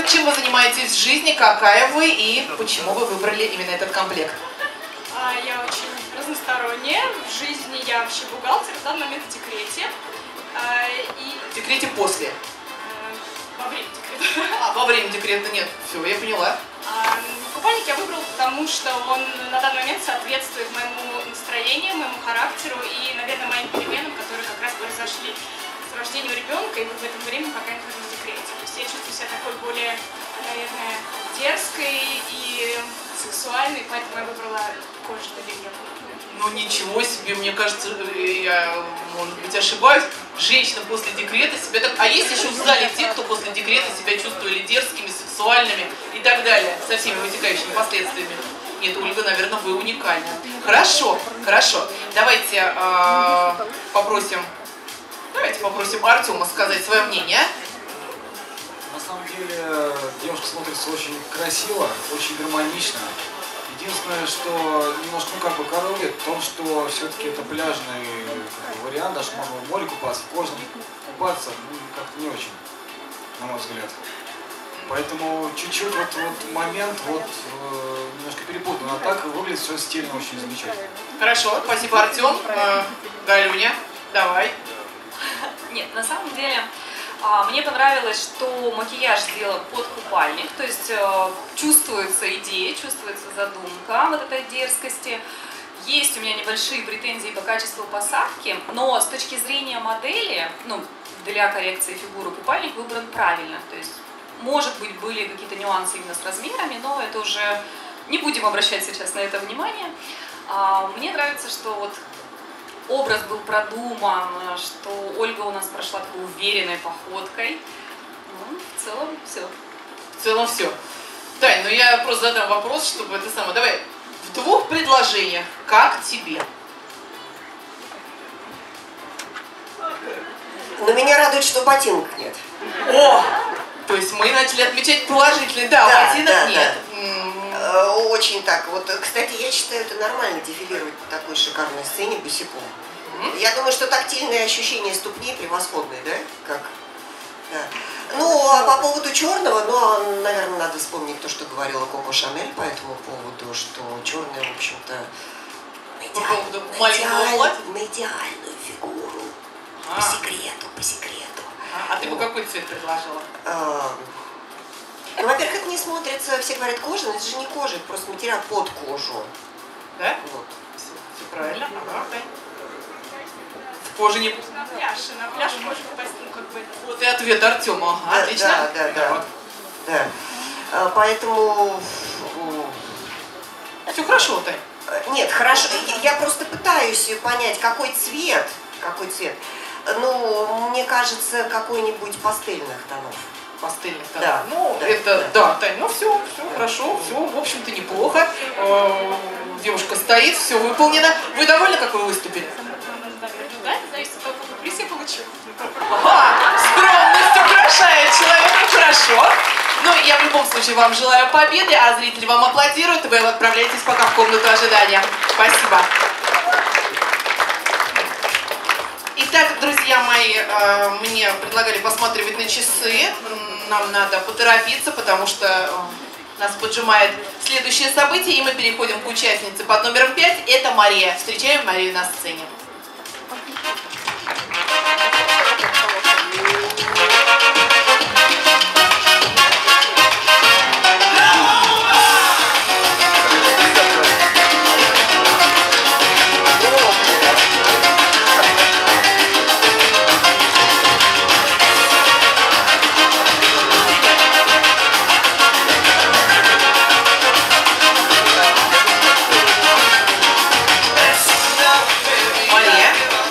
чем вы занимаетесь в жизни, какая вы и почему вы выбрали именно этот комплект? А, Я очень разносторонняя. В жизни я вообще бухгалтер, в данный момент в декрете. А, И В декрете после. э, во время декрета. А, во время декрета нет. Все, я поняла. А, Купальник я выбрал, потому что он на данный момент соответствует моему настроению, моему характеру и, наверное, моим переменам, которые как раз произошли с рождением ребенка и вот в это время, пока я нахожусь в декрете. То есть я чувствую себя такой более, наверное, дерзкой и сексуальной, поэтому я выбрала кожаное белье. Ну ничего себе, мне кажется, я, может быть, ошибаюсь. Женщина после декрета себя так... А есть еще в зале те, кто после декрета себя чувствовали дерзкими, сексуальными и так далее, со всеми вытекающими последствиями? Нет, Ольга, наверное, вы уникальны. Хорошо, хорошо. Давайте э, попросим... Давайте попросим Артема сказать свое мнение. На самом деле девушка смотрится очень красиво, очень гармонично. Единственное, что немножко, ну как бы коробит, в том, что все-таки это пляжный как бы, вариант, даже можно в море купаться, в кожаном купаться, ну, как-то не очень, на мой взгляд. Поэтому чуть-чуть вот, вот момент вот э, немножко перепутан, а так выглядит все стильно, очень замечательно. Хорошо, спасибо, Артем. Э, Галюня, давай. Нет, на самом деле а, мне понравилось, что макияж сделан под купальник, то есть э, чувствуется идея, чувствуется задумка вот этой дерзкости. Есть у меня небольшие претензии по качеству посадки, но с точки зрения модели, ну, для коррекции фигуры купальник выбран правильно. То есть, может быть, были какие-то нюансы именно с размерами, но это уже не будем обращать сейчас на это внимание. А, мне нравится, что вот образ был продуман, что Ольга у нас прошла такой уверенной походкой. Ну, в целом все. В целом все. Тань, ну я просто задам вопрос, чтобы это самое. Давай в двух предложениях. Как тебе? Но меня радует, что ботинок нет. О! То есть мы начали отмечать положительный. Да, Да, ботинок да, нет. да. М, Э, Очень так. Вот, кстати, я считаю, это нормально дефилировать по такой шикарной сцене босиком. Я думаю, что тактильные ощущения ступней превосходные, да? Как? Да. Ну, а по поводу черного, ну, наверное, надо вспомнить то, что говорила Коко Шанель по этому поводу, что черное, в общем-то, По поводу на, маленького идеаль- платья? на идеальную фигуру. А. По секрету, по секрету. А, а ты бы какой цвет предложила? А, Ну, во-первых, это не смотрится, все говорят кожа, но это же не кожа, это просто материал под кожу. Да? Вот. Все, все правильно. Ага, Тань. В коже не... На пляж, и на пляж можно попасть, ну, как бы... Вот и ответ Артема. Ага, Да, отлично. Да, да, да. да. А, Поэтому... Все хорошо, Тань. э, Нет, хорошо. Я я просто пытаюсь понять, какой цвет. Какой цвет. Ну, мне кажется, какой-нибудь пастельных тонов. Пастельных тонов. Да, Ну, да, это, да. да, Тань, ну все, все хорошо, все, в общем-то, неплохо. Э, Девушка стоит, все выполнено. Вы довольны, как вы выступили? Да, это зависит от того, какой приз я получу. Ага, скромность украшает человека, хорошо. Ну, я в любом случае вам желаю победы, а зрители вам аплодируют, и вы отправляетесь пока в комнату ожидания. Спасибо. Итак, друзья мои, э, мне предлагали посматривать на часы. М, Нам надо поторопиться, потому что э, нас поджимает следующее событие, и мы переходим к участнице под номером пять. Это Мария. Встречаем Марию на сцене. Мария.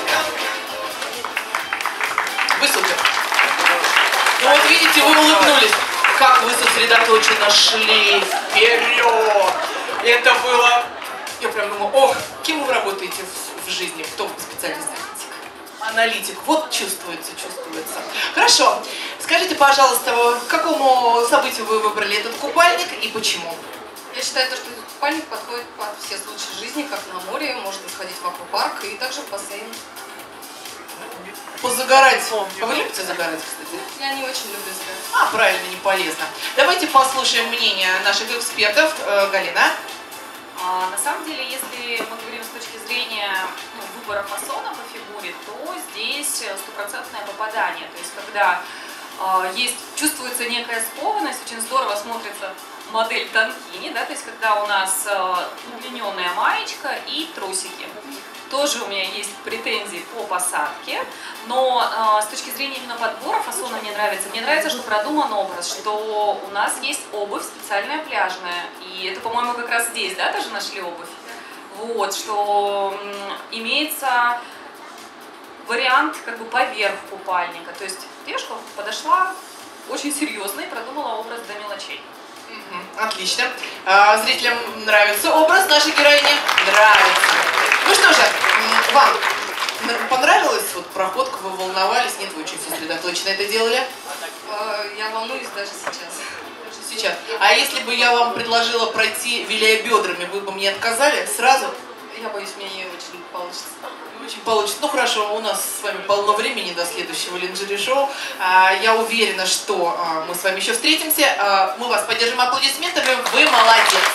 Вы супер. Ну вот видите, вы улыбнулись. Как вы сосредоточенно шли вперед. Это было... Я прям думаю, ох, кем вы работаете в, в жизни? Кто вы специалист? Аналитик. Вот чувствуется, чувствуется. Хорошо. Скажите, пожалуйста, к какому событию вы выбрали этот купальник и почему? Я считаю, то, что этот купальник подходит под все случаи жизни, как на море, можно сходить в аквапарк и также в бассейн. позагорать. А вы любите загорать, кстати? Я не очень люблю загорать. А, правильно, не полезно. Давайте послушаем мнение наших экспертов. Э, Галина. А, на самом деле, если мы говорим с точки зрения ну, выбора фасона по фигуре, то здесь стопроцентное попадание. То есть, когда а, есть, чувствуется некая скованность, очень здорово смотрится модель танкини, да, то есть, когда у нас а, удлиненная маечка и трусики. Тоже у меня есть претензии по посадке, но э, с точки зрения именно подбора фасона мне нравится. Мне нравится, что продуман образ, что у нас есть обувь специальная пляжная. И это, по-моему, как раз здесь, да, тоже нашли обувь. Вот, что м, имеется вариант как бы поверх купальника. То есть девушка подошла очень серьезно и продумала образ до мелочей. Отлично. А, зрителям нравится образ нашей героини? Нравится. Ну что же, вам понравилась вот проходка, вы волновались? Нет, вы очень сосредоточенно это делали? Я волнуюсь даже сейчас. Даже сейчас. А если бы я вам предложила пройти, виляя бедрами, вы бы мне отказали сразу? Я боюсь, у меня не очень получится. Не очень получится. Ну хорошо, у нас с вами полно времени до следующего линжери-шоу. Я уверена, что мы с вами еще встретимся. Мы вас поддержим аплодисментами. Вы молодец.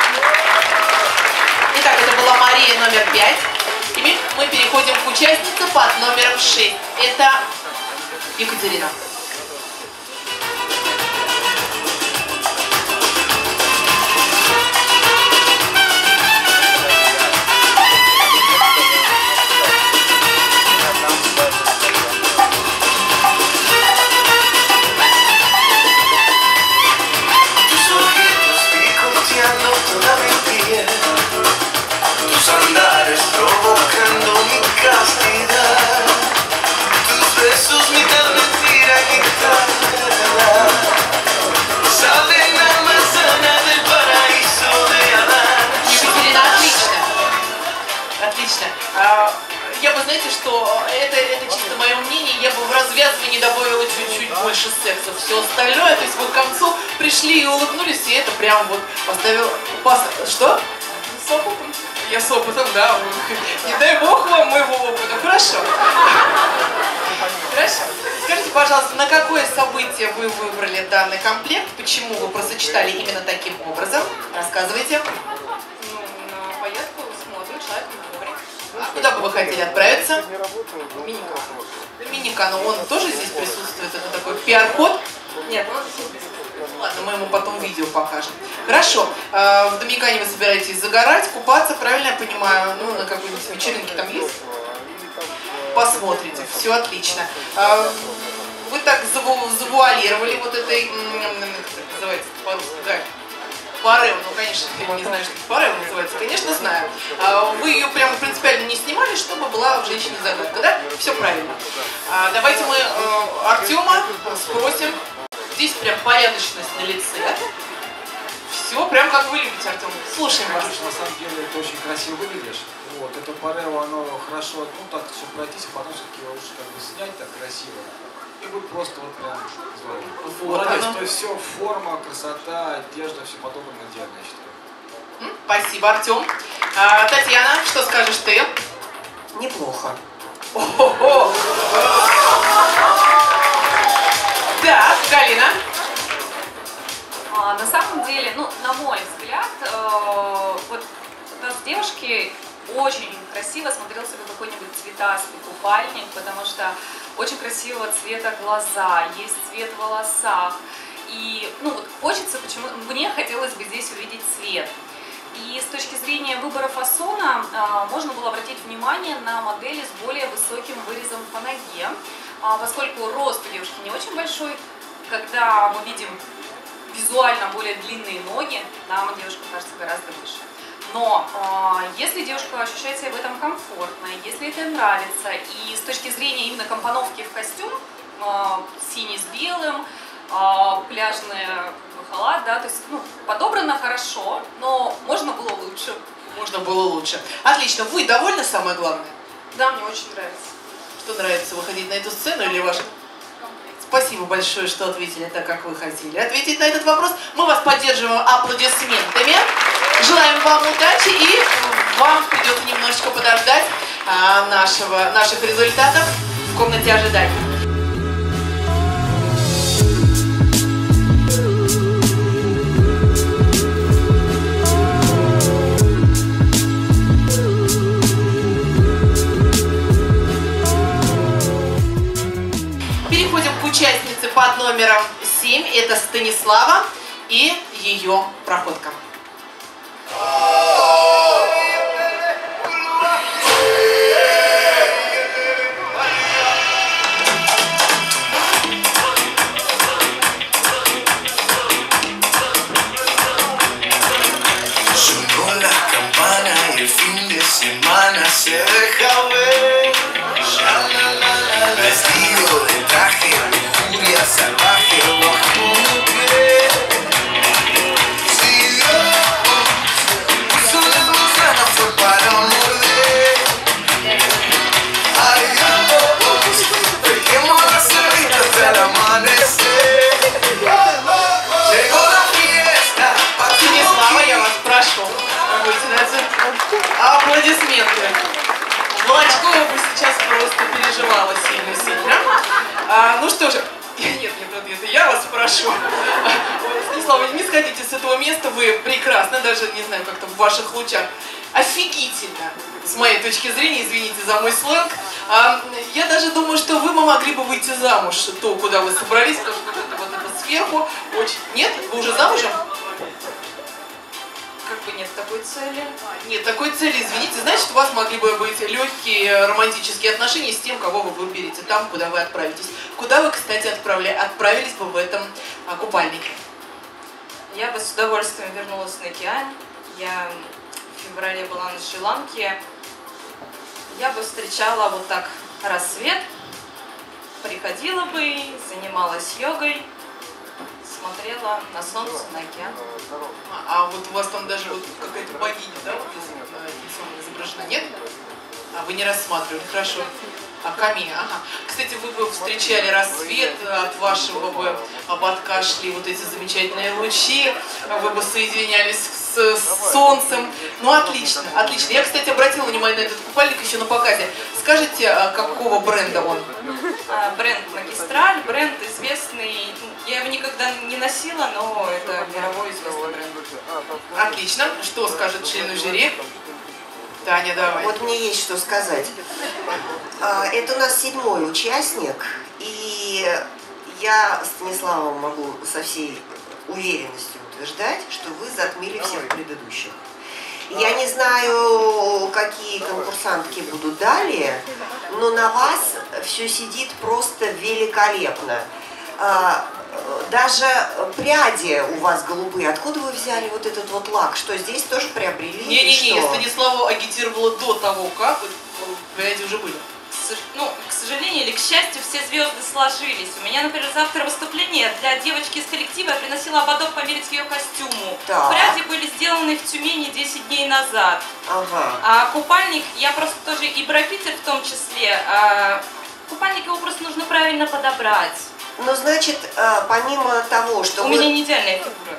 Итак, это была Мария номер пять. Теперь мы переходим к участнице под номером шесть. Это Екатерина. Andares provocando mi castidad, tus besos mitad mentira quitada, salen la manzana del paraíso de Adán. Екатерина, отлично. Отлично. А, я бы, знаете, что это, это чисто мое мнение, я бы в развязывании добавила чуть-чуть больше секса. Все остальное, то есть вы к концу пришли и улыбнулись, и это прям вот поставил пас. Что? С опытом? Я с опытом, да. Не дай бог вам моего опыта. Хорошо. Хорошо. Скажите, пожалуйста, на какое событие вы выбрали данный комплект? Почему вы просочетали именно таким образом? Рассказывайте. Ну, на поездку с молодым человеком в море. А куда бы вы хотели отправиться? Доминикану. Доминикану. Он тоже здесь присутствует? Это такой пиар-ход? Нет, он здесь присутствует. Ладно, мы ему потом видео покажем. Хорошо. В Доминикане вы собираетесь загорать, купаться, правильно я понимаю? Ну, на какой-нибудь вечеринке там есть? Посмотрите. Все отлично. Вы так заву завуалировали вот этой, как это называется по-русски, Галь? Парео, ну, конечно, я не знаю, что это парео называется, конечно, знаю. Вы ее прямо принципиально не снимали, чтобы была в женщине загадка, да? Все правильно. Давайте мы Артема спросим. Здесь прям порядочность на лице. Все прям как вы любите, Артем. Слушаем вас. На самом деле ты очень красиво выглядишь. Вот, это парео, оно хорошо, ну так, все пройтись, а потом все-таки его лучше как бы снять так красиво. И будет просто вот прям здорово. Вот то, есть, оно. то есть все, форма, красота, одежда, все подобное идеально, я считаю. Спасибо, Артем. А, Татьяна, что скажешь ты? Неплохо. О-хо-хо. Да, Галина. А, на самом деле, ну, на мой взгляд, э, вот у нас девушки очень красиво смотрелся бы какой-нибудь цветастый купальник, потому что очень красивого цвета глаза, есть цвет в волосах. И, ну, вот хочется, почему мне хотелось бы здесь увидеть цвет. И с точки зрения выбора фасона э, можно было обратить внимание на модели с более высоким вырезом по ноге, э, поскольку рост у девушки не очень большой. Когда мы видим визуально более длинные ноги, нам девушка кажется гораздо выше. Но э, если девушка ощущает себя в этом комфортно, если это нравится, и с точки зрения именно компоновки в костюм, э, синий с белым, э, пляжный халат, да, то есть, ну, подобрано хорошо, но можно было лучше. Можно было лучше. Отлично. Вы довольны, самое главное? Да, мне очень нравится. Что нравится, выходить на эту сцену или ваш? Спасибо большое, что ответили так, как вы хотели ответить на этот вопрос. Мы вас поддерживаем аплодисментами. Желаем вам удачи и вам придется немножечко подождать а, нашего, наших результатов. комнате ожидания. Переходим к участнице под номером семь. Это Станислава и ее проходка. Sonó la campana y el fin de semana se deja ver. Vestido de traje, lujuria salvaje bajo mi piel. Si Dios puso la manzana fue para morder. Ay Dios, pequemos las cerritas hasta el amanecer. Llegó la fiesta. Станислава, я вас прошу, выйти на сцену. Аплодисменты. Волочкова бы сейчас просто переживала сильно-сильно. А, ну что же, нет, нет, нет, это я вас прошу. Станислава, не сходите с этого места, вы прекрасны, даже не знаю, как-то в ваших лучах. Офигительно, с моей точки зрения, извините за мой сленг. А, я даже думаю, что вы могли бы выйти замуж, то, куда вы собрались, потому что вот это, вот это сверху очень... Нет? Вы уже замужем? Как бы нет такой цели. Нет такой цели, извините, значит, у вас могли бы быть легкие романтические отношения с тем, кого вы выберете там, куда вы отправитесь. Куда вы, кстати, отправля... отправились бы в этом а, купальнике? Я бы с удовольствием вернулась на океан. Я в феврале была на Шри-Ланке. Я бы встречала вот так рассвет, приходила бы, занималась йогой, смотрела на солнце, на океан. А, а вот у вас там даже вот какая-то богиня, да, вот изображена, нет? А вы не рассматривали, хорошо. А камень, ага. Кстати, вы бы встречали рассвет, от вашего бы ободка шли вот эти замечательные лучи, вы бы соединялись с, с солнцем. Ну, отлично, отлично. Я, кстати, обратила внимание на этот купальник еще на показе. Скажите, а какого бренда он? А, бренд Магистраль, бренд известный. Я его никогда не носила, но это мировой известный бренд. Отлично. Что скажет члены жюри? Таня, давай. Вот мне есть что сказать. Это у нас седьмой участник, и я, Станислава, могу со всей уверенностью утверждать, что вы затмили всех предыдущих. Я не знаю, какие конкурсантки будут далее, но на вас все сидит просто великолепно. Даже пряди у вас голубые. Откуда вы взяли вот этот вот лак? Что, здесь тоже приобрели? Не-не-не, Станиславу агитировала до того, как пряди уже были. Ну, к сожалению или к счастью, все звезды сложились. У меня, например, завтра выступление для девочки из коллектива. Я приносила ободок померить ее костюму. Так. Пряди были сделаны в Тюмени десять дней назад. Ага. А купальник, я просто тоже и брофитер в том числе. А купальник его просто нужно правильно подобрать. Ну, значит, помимо того, что У вы... меня не идеальная фигура.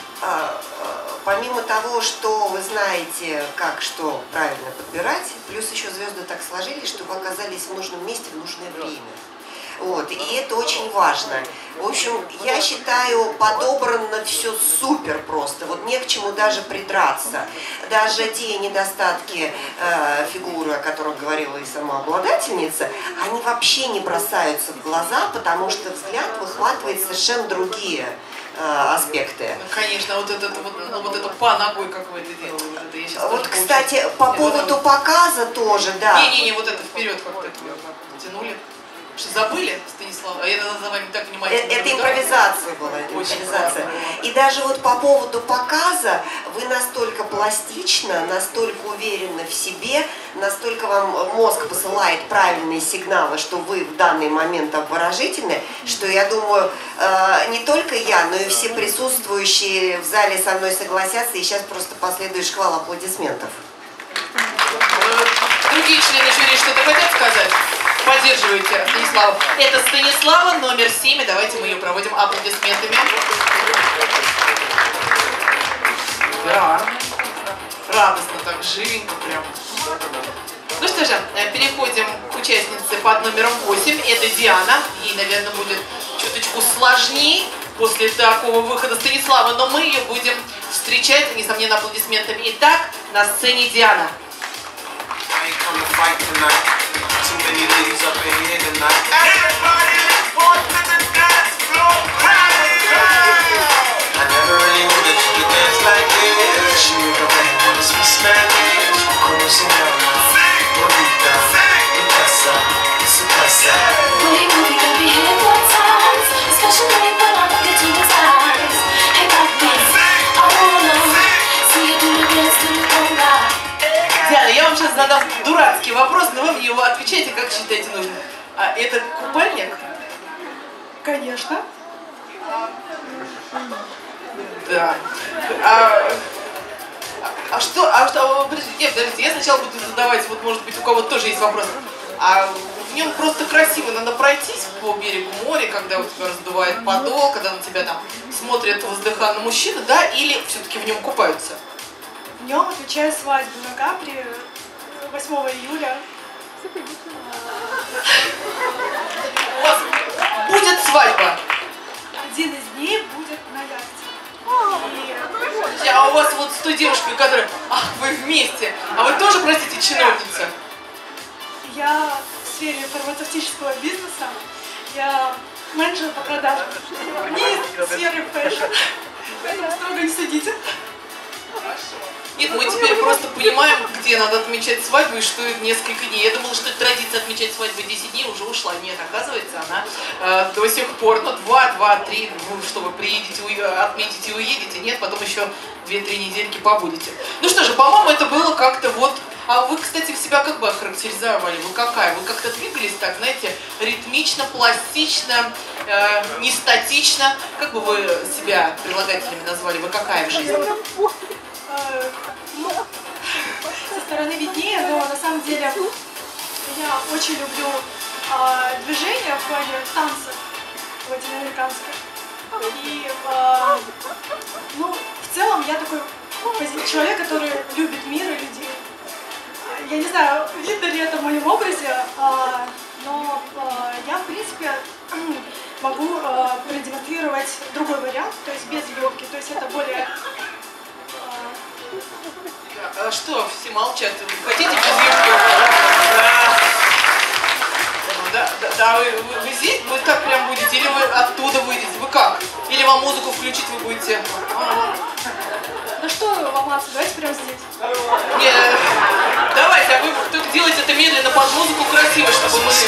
Помимо того, что вы знаете, как что правильно подбирать, плюс еще звезды так сложились, что вы оказались в нужном месте в нужное время. Вот, и это очень важно. В общем, я считаю, подобрано все супер просто. Вот не к чему даже придраться. Даже те недостатки э, фигуры, о которых говорила и сама обладательница, они вообще не бросаются в глаза, потому что взгляд выхватывает совершенно другие аспекты. Конечно, вот это вот, ну, вот это по ногой, как вы это делали. Это я сейчас вот, кстати, по поводу показа тоже, да. Не-не-не, вот это вперед как-то это вы тянули. Что, забыли, Станислав? А я за вами так внимательно. Это импровизация была, это импровизация. И даже вот по поводу показа вы настолько пластично, настолько уверены в себе, настолько вам мозг посылает правильные сигналы, что вы в данный момент обворожительны, что я думаю, не только я, но и все присутствующие в зале со мной согласятся, и сейчас просто последует шквал аплодисментов. Другие члены жюри что-то хотят сказать? Поддерживайте Станиславу. Это Станислава, номер семь, и давайте мы ее проводим аплодисментами. Да, радостно, так живенько прям. Ну что же, переходим к участницы под номером восемь. Это Диана. Ей, наверное, будет чуточку сложнее после такого выхода Станислава, но мы ее будем встречать, несомненно, аплодисментами. Итак, на сцене Диана. Диана, я вам сейчас задам дурацкий вопрос, но вы мне его отвечаете, как считаете нужным. А это купальник? Конечно. Да. А, а что, а что, подождите, нет, подождите, я сначала буду задавать, вот может быть у кого-то тоже есть вопрос. А в нем просто красиво надо пройтись по берегу моря, когда у тебя раздувает подол, когда на тебя там смотрят воздыханные мужчины, да, или все-таки в нем купаются? В нем отвечаю свадьбу на Капри восьмого июля. У вас будет свадьба? Один из дней будет на яхте. А у вас вот с той девушкой, которая... Ах, вы вместе. А вы тоже, простите, чиновница? Я в сфере фармацевтического бизнеса. Я менеджер по продажам. Не из сферы фэшн. Поэтому строго не судите. Нет, мы теперь просто понимаем, где надо отмечать свадьбу и что несколько дней. Я думала, что традиция отмечать свадьбу десять дней уже ушла. Нет, оказывается, она э, до сих пор, ну, два, два, три, ну, что вы приедете, уй, отметите и уедете. Нет, потом еще две-три недельки побудете. Ну что же, по-моему, это было как-то вот... А вы, кстати, в себя как бы охарактеризовали? Вы какая? Вы как-то двигались так, знаете, ритмично, пластично, э, не статично? Как бы вы себя прилагательными назвали? Вы какая в жизни? Со стороны виднее, но на самом деле я очень люблю э, движение в плане танца латиноамериканское. И э, ну, в целом я такой человек, который любит мир и людей. Я не знаю, видно ли это в моем образе, э, но э, я, в принципе, могу э, продемонстрировать другой вариант, то есть без юбки, то есть это более... А что, все молчат? Хотите без юбки? Да, да, да вы, вы, вы здесь? Вы так прям будете? Или вы оттуда выйдете? Вы как? Или вам музыку включить вы будете? Да что ломаться? Давайте прямо здесь. Не, давайте, а вы только делайте это медленно под музыку красиво, чтобы мы...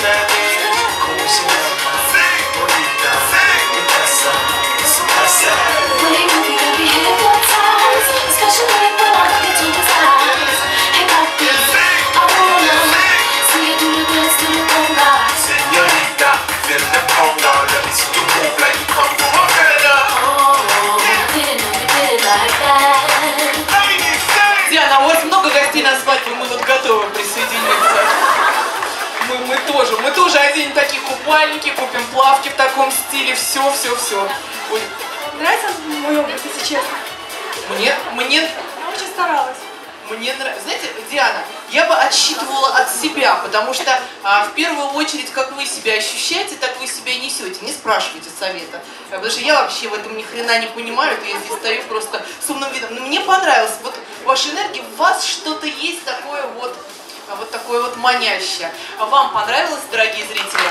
Диана, у вас много гостей на свадьбу, мы вот готовы присоединиться. Мы, мы тоже, мы тоже оденем такие купальники, купим плавки в таком стиле, все, все, все. Ой. Нравится мой образ, если честно? Мне, мне... Я очень старалась. Мне нравится. Знаете, Диана, я бы отсчитывала от себя, потому что а, в первую очередь, как вы себя ощущаете, так вы себя и несете. Не спрашивайте совета. Потому что я вообще в этом ни хрена не понимаю, то я здесь стою просто с умным видом. Но мне понравилось, вот ваша энергия, в вас что-то есть такое вот, вот такое вот манящее. А вам понравилось, дорогие зрители?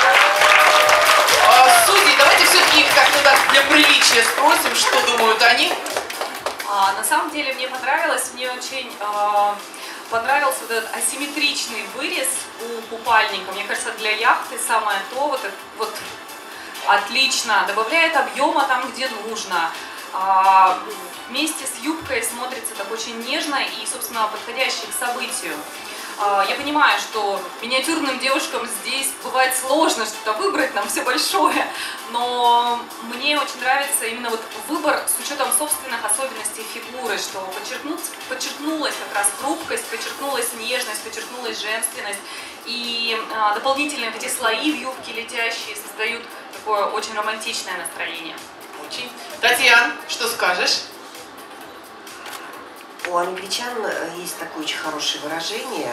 А, судьи, давайте все-таки их так, ну, так для приличия спросим, что думают они. А, на самом деле мне понравилось, мне очень э, понравился вот этот асимметричный вырез у купальника. Мне кажется, для яхты самое то, вот, вот отлично, добавляет объема там, где нужно. А, вместе с юбкой смотрится так очень нежно и, собственно, подходящий к событию. Я понимаю, что миниатюрным девушкам здесь бывает сложно что-то выбрать, нам все большое, но мне очень нравится именно вот выбор с учетом собственных особенностей фигуры, что подчеркнуть, подчеркнулась как раз хрупкость, подчеркнулась нежность, подчеркнулась женственность, и а, дополнительные вот эти слои в юбке летящие создают такое очень романтичное настроение. Очень. Татьяна, что скажешь? У англичан есть такое очень хорошее выражение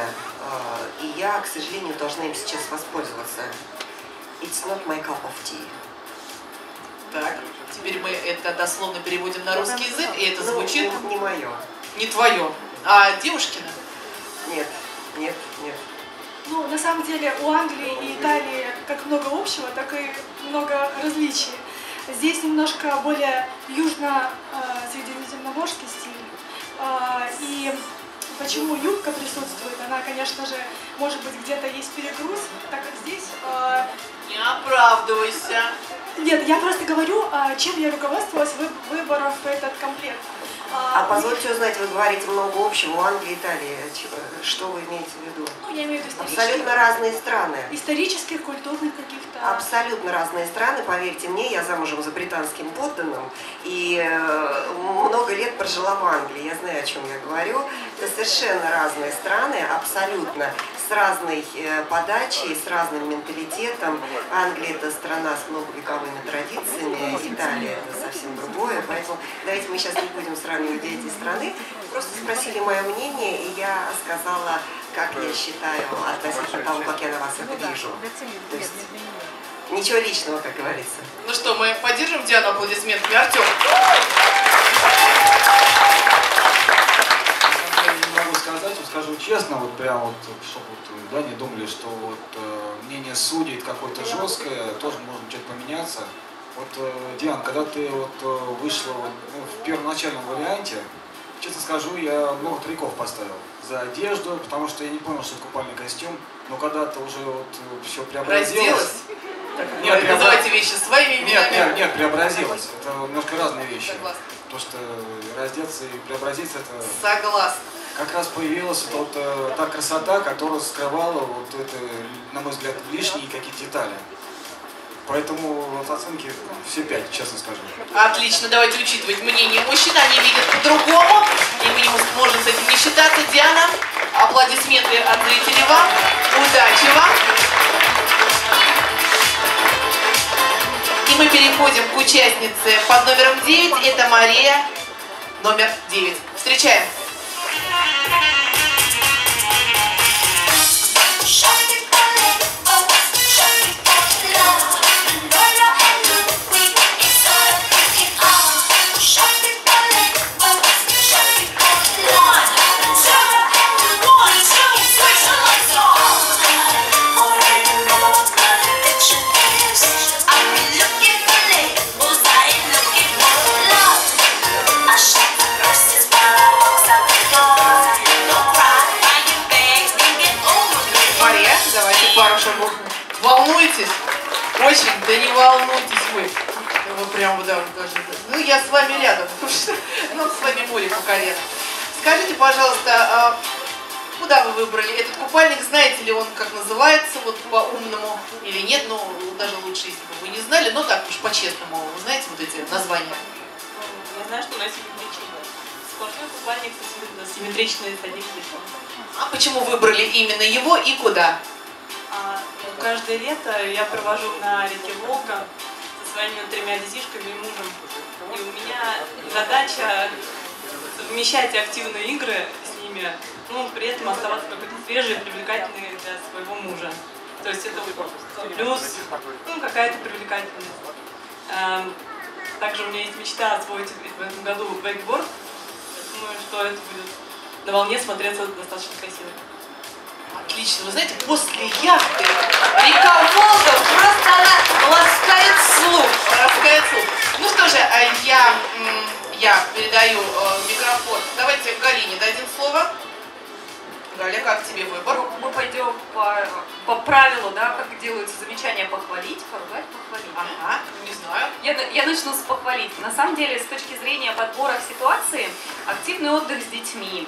И я, к сожалению, должна им сейчас воспользоваться. It's not my cup of tea. Так, теперь мы это дословно переводим на русский язык, и это звучит... Ну, не, не мое. Не твое. А девушкина? Нет, нет, нет. Ну, на самом деле, у Англии и Италии как много общего, так и много различий. Здесь немножко более южно-средиземноморский стиль. И почему юбка присутствует? Она, конечно же, может быть, где-то есть перегруз, так как здесь... Не оправдывайся. Нет, я просто говорю, чем я руководствовалась, выборов этот комплект. А позвольте узнать, вы говорите много общего у Англии и Италии. Что вы имеете в виду? Ну, я имею в виду абсолютно разные страны. Исторических, культурных каких-то. Абсолютно разные страны, поверьте мне, я замужем за британским подданным и много лет прожила в Англии. Я знаю, о чем я говорю. Это совершенно разные страны, абсолютно с разной подачей, с разным менталитетом. Англия – это страна с многовековыми традициями, Италия – это совсем другое. Поэтому давайте мы сейчас не будем сравнивать эти страны. Просто спросили мое мнение, и я сказала, как я считаю, относительно того, как я на вас это вижу. То есть ничего личного, как говорится. Ну что, мы поддержим Диану аплодисментами. Артем. Не могу сказать, вот скажу честно, вот прям вот, чтобы вот, да, не думали, что вот э, мнение судей какое-то жесткое, тоже может что-то поменяться. Вот, э, Диан, когда ты вот э, вышла вот, ну, в первоначальном варианте, честно скажу, я много треков поставил за одежду, потому что я не понял, что это купальный костюм, но когда ты уже вот все преобразилось... Нет, преобра... называйте вещи своими именами. Нет, нет, нет, преобразилось. Это немножко разные вещи. Согласна. Потому что раздеться и преобразиться это... Согласна. Как раз появилась вот э, та красота, которая скрывала вот это, на мой взгляд, лишние какие-то детали. Поэтому вот оценки там, все пять, честно скажу. Отлично, давайте учитывать мнение мужчин, они видят по-другому, и мы не можем с этим не считаться. Диана, аплодисменты от зрителей вам, удачи вам. И мы переходим к участнице под номером девять, это Мария, номер девять. Встречаем. Пару шагов. Волнуетесь? Очень? Да не волнуйтесь вы. Вы прям вот даже, даже... Ну, я с вами рядом, потому что ну, с вами море по колено. Скажите, пожалуйста, куда вы выбрали этот купальник? Знаете ли он, как называется, вот по-умному или нет? Ну, даже лучше, если бы вы не знали, но так уж по-честному. Вы знаете вот эти названия? Я знаю, что у нас симметричный. Сплошной купальник с симметричной с одним плечом. А почему выбрали именно его и куда? А, ну, каждое лето я провожу на реке Волга со своими тремя детишками и мужем. И у меня задача совмещать активные игры с ними, ну, при этом оставаться какой-то свежей и привлекательной для своего мужа. То есть это плюс, ну, какая-то привлекательность. А, также у меня есть мечта освоить в этом году вейкборд. Думаю, что это будет на волне смотреться достаточно красиво. Отлично. Вы знаете, после яхты река Волга просто она ласкает слух. Ласкает слух. Ну что же, я, я передаю микрофон. Давайте Галине дадим слово. Галя, как тебе выбор? Мы пойдем по, по правилу, да, как делаются замечания: похвалить, поругать, похвалить. Ага, не знаю. Я, я начну с похвалить. На самом деле, с точки зрения подбора ситуации, активный отдых с детьми,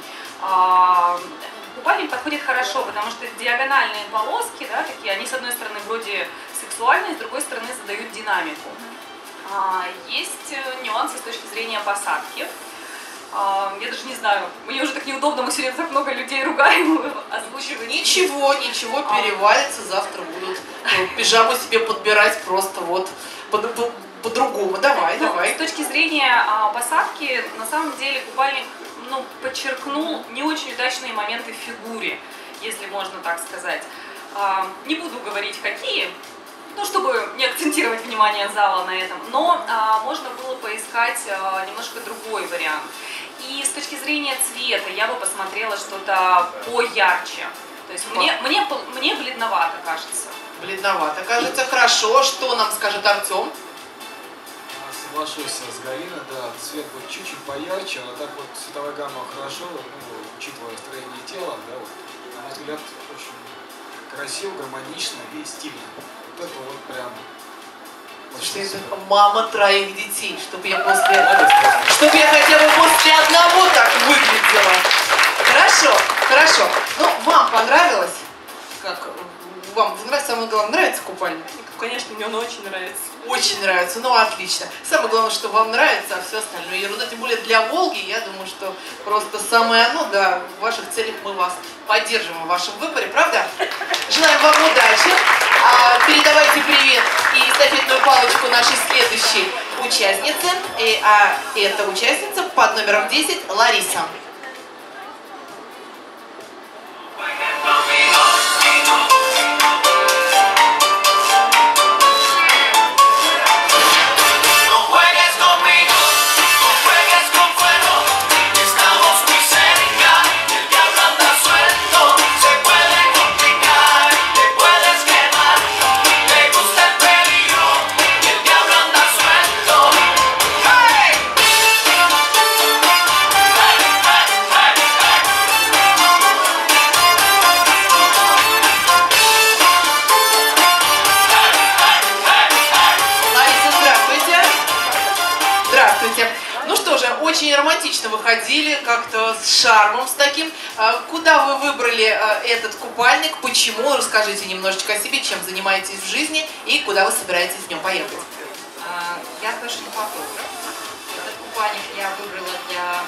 а, купальник подходит хорошо, потому что диагональные полоски, да, такие, они с одной стороны вроде сексуальные, с другой стороны задают динамику. А, есть нюансы с точки зрения посадки. А, я даже не знаю, мне уже так неудобно, мы сегодня так много людей ругаем, озвучивать. Ничего, ничего, перевалится, завтра будут пижаму себе подбирать просто вот по-другому. По, по давай, ну, давай. С точки зрения а, посадки, на самом деле купальник, ну, подчеркнул не очень удачные моменты в фигуре. если можно так сказать. А, не буду говорить, какие, ну, чтобы не акцентировать внимание зала на этом, но а, можно было поискать а, немножко другой вариант. И с точки зрения цвета я бы посмотрела что-то поярче. То есть мне, мне, мне бледновато кажется. Бледновато. Кажется, хорошо. Что нам скажет Артем? Соглашусь с Галиной, да, цвет будет чуть-чуть поярче, но так вот цветовая гамма хорошо, ну, учитывая строение тела, да, вот, на мой взгляд, очень красиво, гармонично и стильно. Вот это вот прям... Что это мама троих детей, чтобы я после... Чтобы я хотя бы после одного так выглядела. Хорошо, хорошо. Ну, вам понравилось? Как? Вам нравится, самое главное, нравится купальник? Конечно, мне он очень нравится. Очень нравится, ну отлично. Самое главное, что вам нравится, а все остальное ерунда. Тем более для Волги, я думаю, что просто самое оно, да, в ваших целях мы вас поддержим в вашем выборе, правда? Желаем вам удачи. А, передавайте привет и эстафетную палочку нашей следующей участнице. И, а эта участница под номером десять Лариса. Очень романтично выходили, как-то с шармом, с таким. Куда вы выбрали этот купальник? Почему? Расскажите немножечко о себе, чем занимаетесь в жизни и куда вы собираетесь в нем поехать. Я фэшн-фотограф. Этот купальник я выбрала для,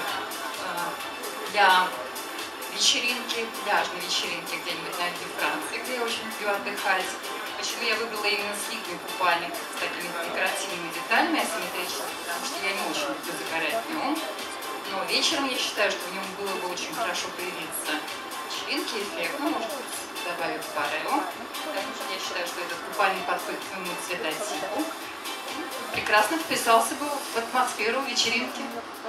для вечеринки, пляжной вечеринки где-нибудь на юге Франции, где я очень люблю отдыхать. Почему я выбрала именно слитный купальник с такими декоративными деталями асимметричными? Потому что я не очень люблю загорать днем. Но вечером я считаю, что в нем было бы очень хорошо появиться вечеринки, эффект, ну, может быть, добавив парео. Потому что я считаю, что этот купальник подходит к моему цветотипу. Прекрасно вписался бы в атмосферу вечеринки.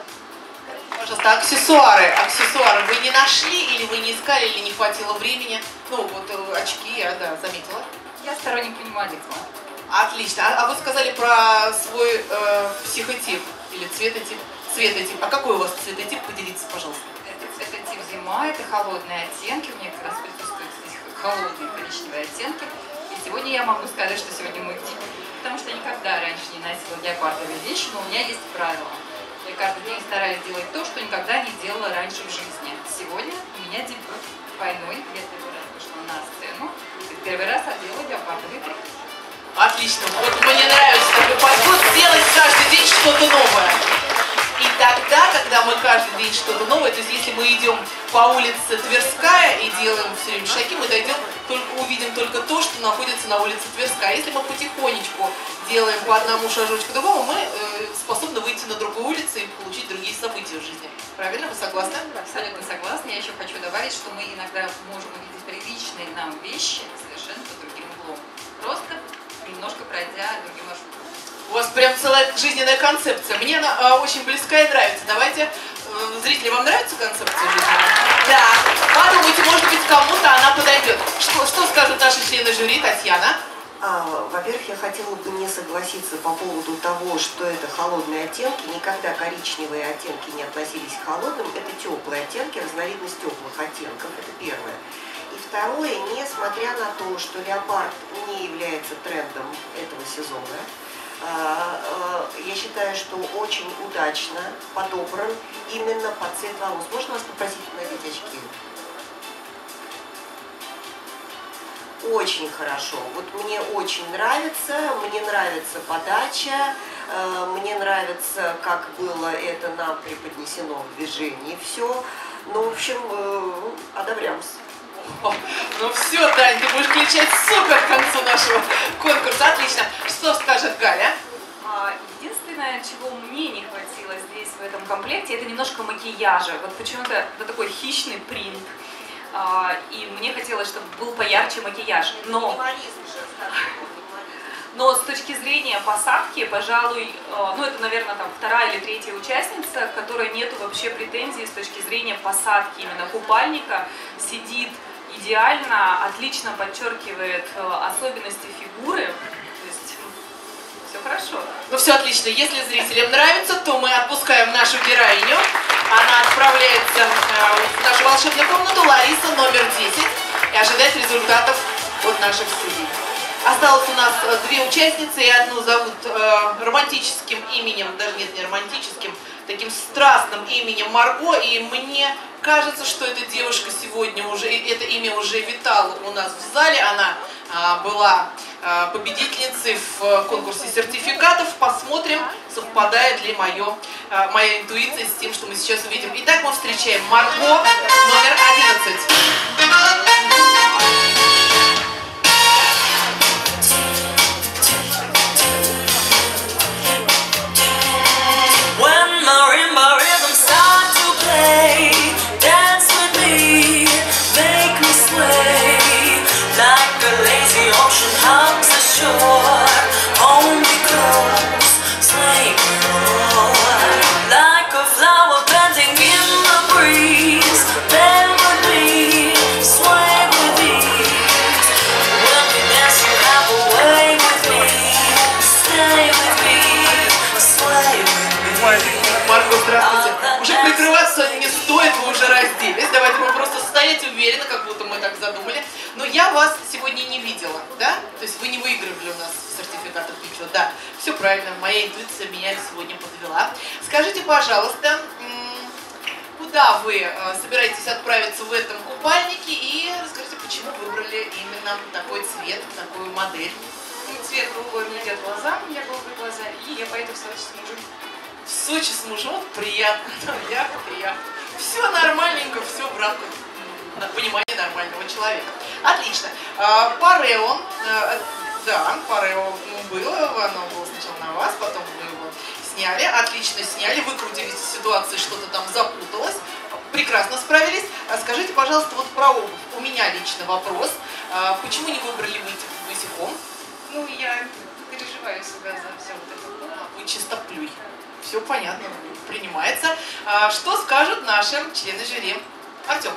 Пожалуйста, аксессуары. Аксессуары вы не нашли, или вы не искали, или не хватило времени? Ну, вот очки я, да, заметила. Я сторонник минимализма. Отлично. А, а вы сказали про свой э, психотип или цветотип? Цветотип. А какой у вас цветотип? Поделитесь, пожалуйста. Это цветотип зима, это холодные оттенки. У меня как раз присутствуют здесь холодные коричневые оттенки. И сегодня я могу сказать, что сегодня мой тип. Потому что я никогда раньше не носила леопардовые вещи, но у меня есть правило. Я каждый день стараюсь делать то, что никогда не делала раньше в жизни. Сегодня у меня дебют двойной. Я первый раз вышла на сцену. Первый раз одела леопардовый трик. Отлично. Вот мне нравится такой подход, делать каждый день что-то новое. И тогда, когда мы каждый день что-то новое, то есть если мы идем по улице Тверская и делаем все время шаги, мы дойдем, только, увидим только то, что находится на улице Тверская. Если мы потихонечку делаем по одному шажочку другому, мы э, способны выйти на другую улицу и получить другие события в жизни. Правильно? Вы согласны? Абсолютно согласна. Я еще хочу добавить, что мы иногда можем увидеть привычные нам вещи совершенно под другим углом. Просто немножко пройдя другим маршрутом. У вас прям целая жизненная концепция. Мне она э, очень близка и нравится. Давайте, э, зрители, вам нравится концепция жизненная? Да. Подумайте, может быть, кому-то она подойдет. Что, что скажут наши члены жюри, Татьяна? А, во-первых, я хотела бы не согласиться по поводу того, что это холодные оттенки. Никогда коричневые оттенки не относились к холодным. Это теплые оттенки, разновидность теплых оттенков. Это первое. И второе, несмотря на то, что леопард не является трендом этого сезона, я считаю, что очень удачно подобран именно под цвет волос. Можно вас попросить надеть очки? Очень хорошо. Вот мне очень нравится, мне нравится подача, мне нравится, как было это нам преподнесено в движении. Все. Ну, в общем, одобрямся. Ну все, Тань, ты будешь кричать супер к концу нашего конкурса. Отлично. Что скажет Галя? Единственное, чего мне не хватило здесь, в этом комплекте, это немножко макияжа. Вот почему-то вот такой хищный принт. и мне хотелось, чтобы был поярче макияж. Но, но с точки зрения посадки, пожалуй, ну это, наверное, там вторая или третья участница, которой нету вообще претензий с точки зрения посадки именно купальника, сидит идеально, отлично подчеркивает особенности фигуры, то есть все хорошо. Ну все отлично. Если зрителям нравится, то мы отпускаем нашу героиню. Она отправляется в нашу волшебную комнату Лариса номер десять и ожидает результатов от наших судей. Осталось у нас две участницы, и одну зовут э, романтическим именем, даже нет, не романтическим, таким страстным именем Марго, и мне кажется, что эта девушка сегодня уже, это имя уже витало у нас в зале, она э, была э, победительницей в конкурсе сертификатов. Посмотрим, совпадает ли мое, э, моя интуиция с тем, что мы сейчас увидим. Итак, мы встречаем Марго номер одиннадцать. Марго, здравствуйте. Уже прикрываться не стоит, вы уже разделись. Давайте мы просто стоять уверенно, как будто мы так задумали. Но я вас сегодня не видела, да? То есть вы не выигрывали у нас сертификат от Бичо, да? Все правильно, моя интуиция меня сегодня подвела. Скажите, пожалуйста, куда вы собираетесь отправиться в этом купальнике и расскажите, почему выбрали именно такой цвет, такую модель? Цвет голубой мне идет глаза, у меня голубые глаза, и я поеду в Сочи с мужем. В Сочи с мужем? Вот приятно, приятно, приятно. Все нормальненько, все в рамках понимания нормального человека. Отлично. Парео, да, парео было, оно было сначала на вас, потом мы его сняли, отлично сняли, выкрутились из ситуации, что-то там запуталось, прекрасно справились. Скажите, пожалуйста, вот про обувь. У меня лично вопрос. Почему не выбрали выйти босиком? Ну, я переживаю себя за все вот это. Вы чистоплюй. Все понятно, принимается. А что скажут наши члены жюри? Артем.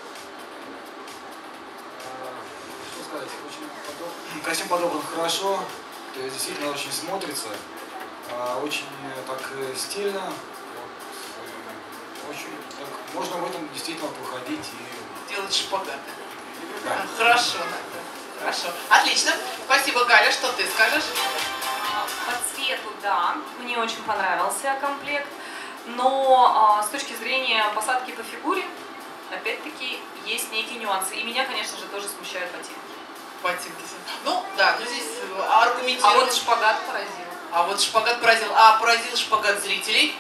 Что сказать? Очень подоб... Костюм подобран хорошо, то есть действительно очень смотрится, очень так стильно, очень так, можно в этом действительно походить и делать шпагаты. Да. Хорошо, хорошо. Отлично. Спасибо, Галя. Что ты скажешь? По цвету, да, мне очень понравился комплект, но а, с точки зрения посадки по фигуре, опять-таки, есть некие нюансы. И меня, конечно же, тоже смущают ботинки. Ботинки. Ну, да, ну здесь аргументирую. А вот шпагат поразил. А вот шпагат поразил. А поразил шпагат зрителей?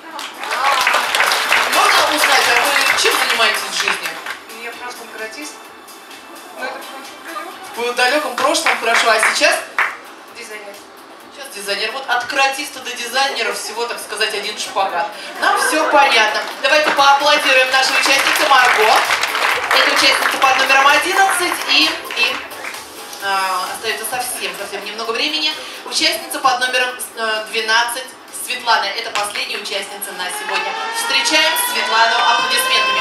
Можно узнать, а вы чем занимаетесь в жизни? Я в прошлом каратист. В далеком прошлом, хорошо, а сейчас? Дизайнер. Сейчас дизайнер. Вот от каратиста до дизайнера всего, так сказать, один шпагат. Нам все понятно. Давайте поаплодируем нашей участнице Марго. Это участница под номером одиннадцать. И, и э, остается совсем, совсем немного времени. Участница под номером двенадцать. Светлана. Это последняя участница на сегодня. Встречаем Светлану аплодисментами.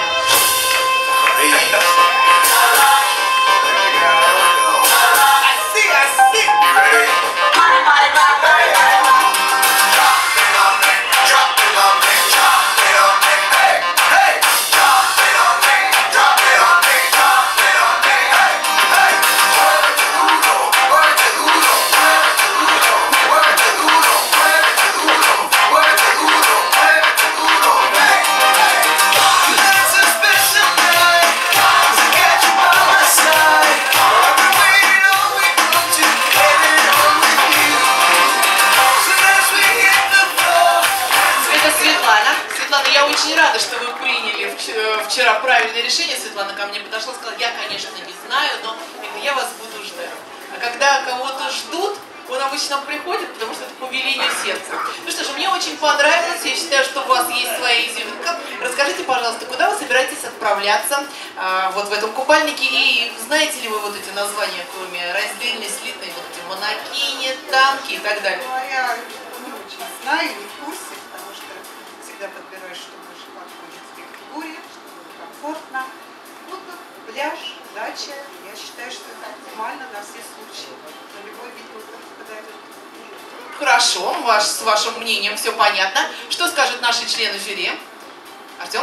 Я очень рада, что вы приняли вчера правильное решение. Светлана ко мне подошла и сказала: я, конечно, не знаю, но я вас буду ждать. А когда кого-то ждут, он обычно приходит, потому что это по велению сердца. Ну что ж, мне очень понравилось, я считаю, что у вас есть своя изюминка. Расскажите, пожалуйста, куда вы собираетесь отправляться а, вот в этом купальнике, и знаете ли вы вот эти названия, кроме раздельной, слитной, вот эти монокини, танки и так далее? Ну, я не очень знаю, не в курсе, потому что всегда подбираешь, что больше подходит в фигуре, чтобы комфортно. Ну, тут пляж, дача, я считаю, что это оптимально на все случаи. На любой вид отдыха подойдет. Хорошо, ваш, с вашим мнением все понятно. Что скажут наши члены жюри? Артем?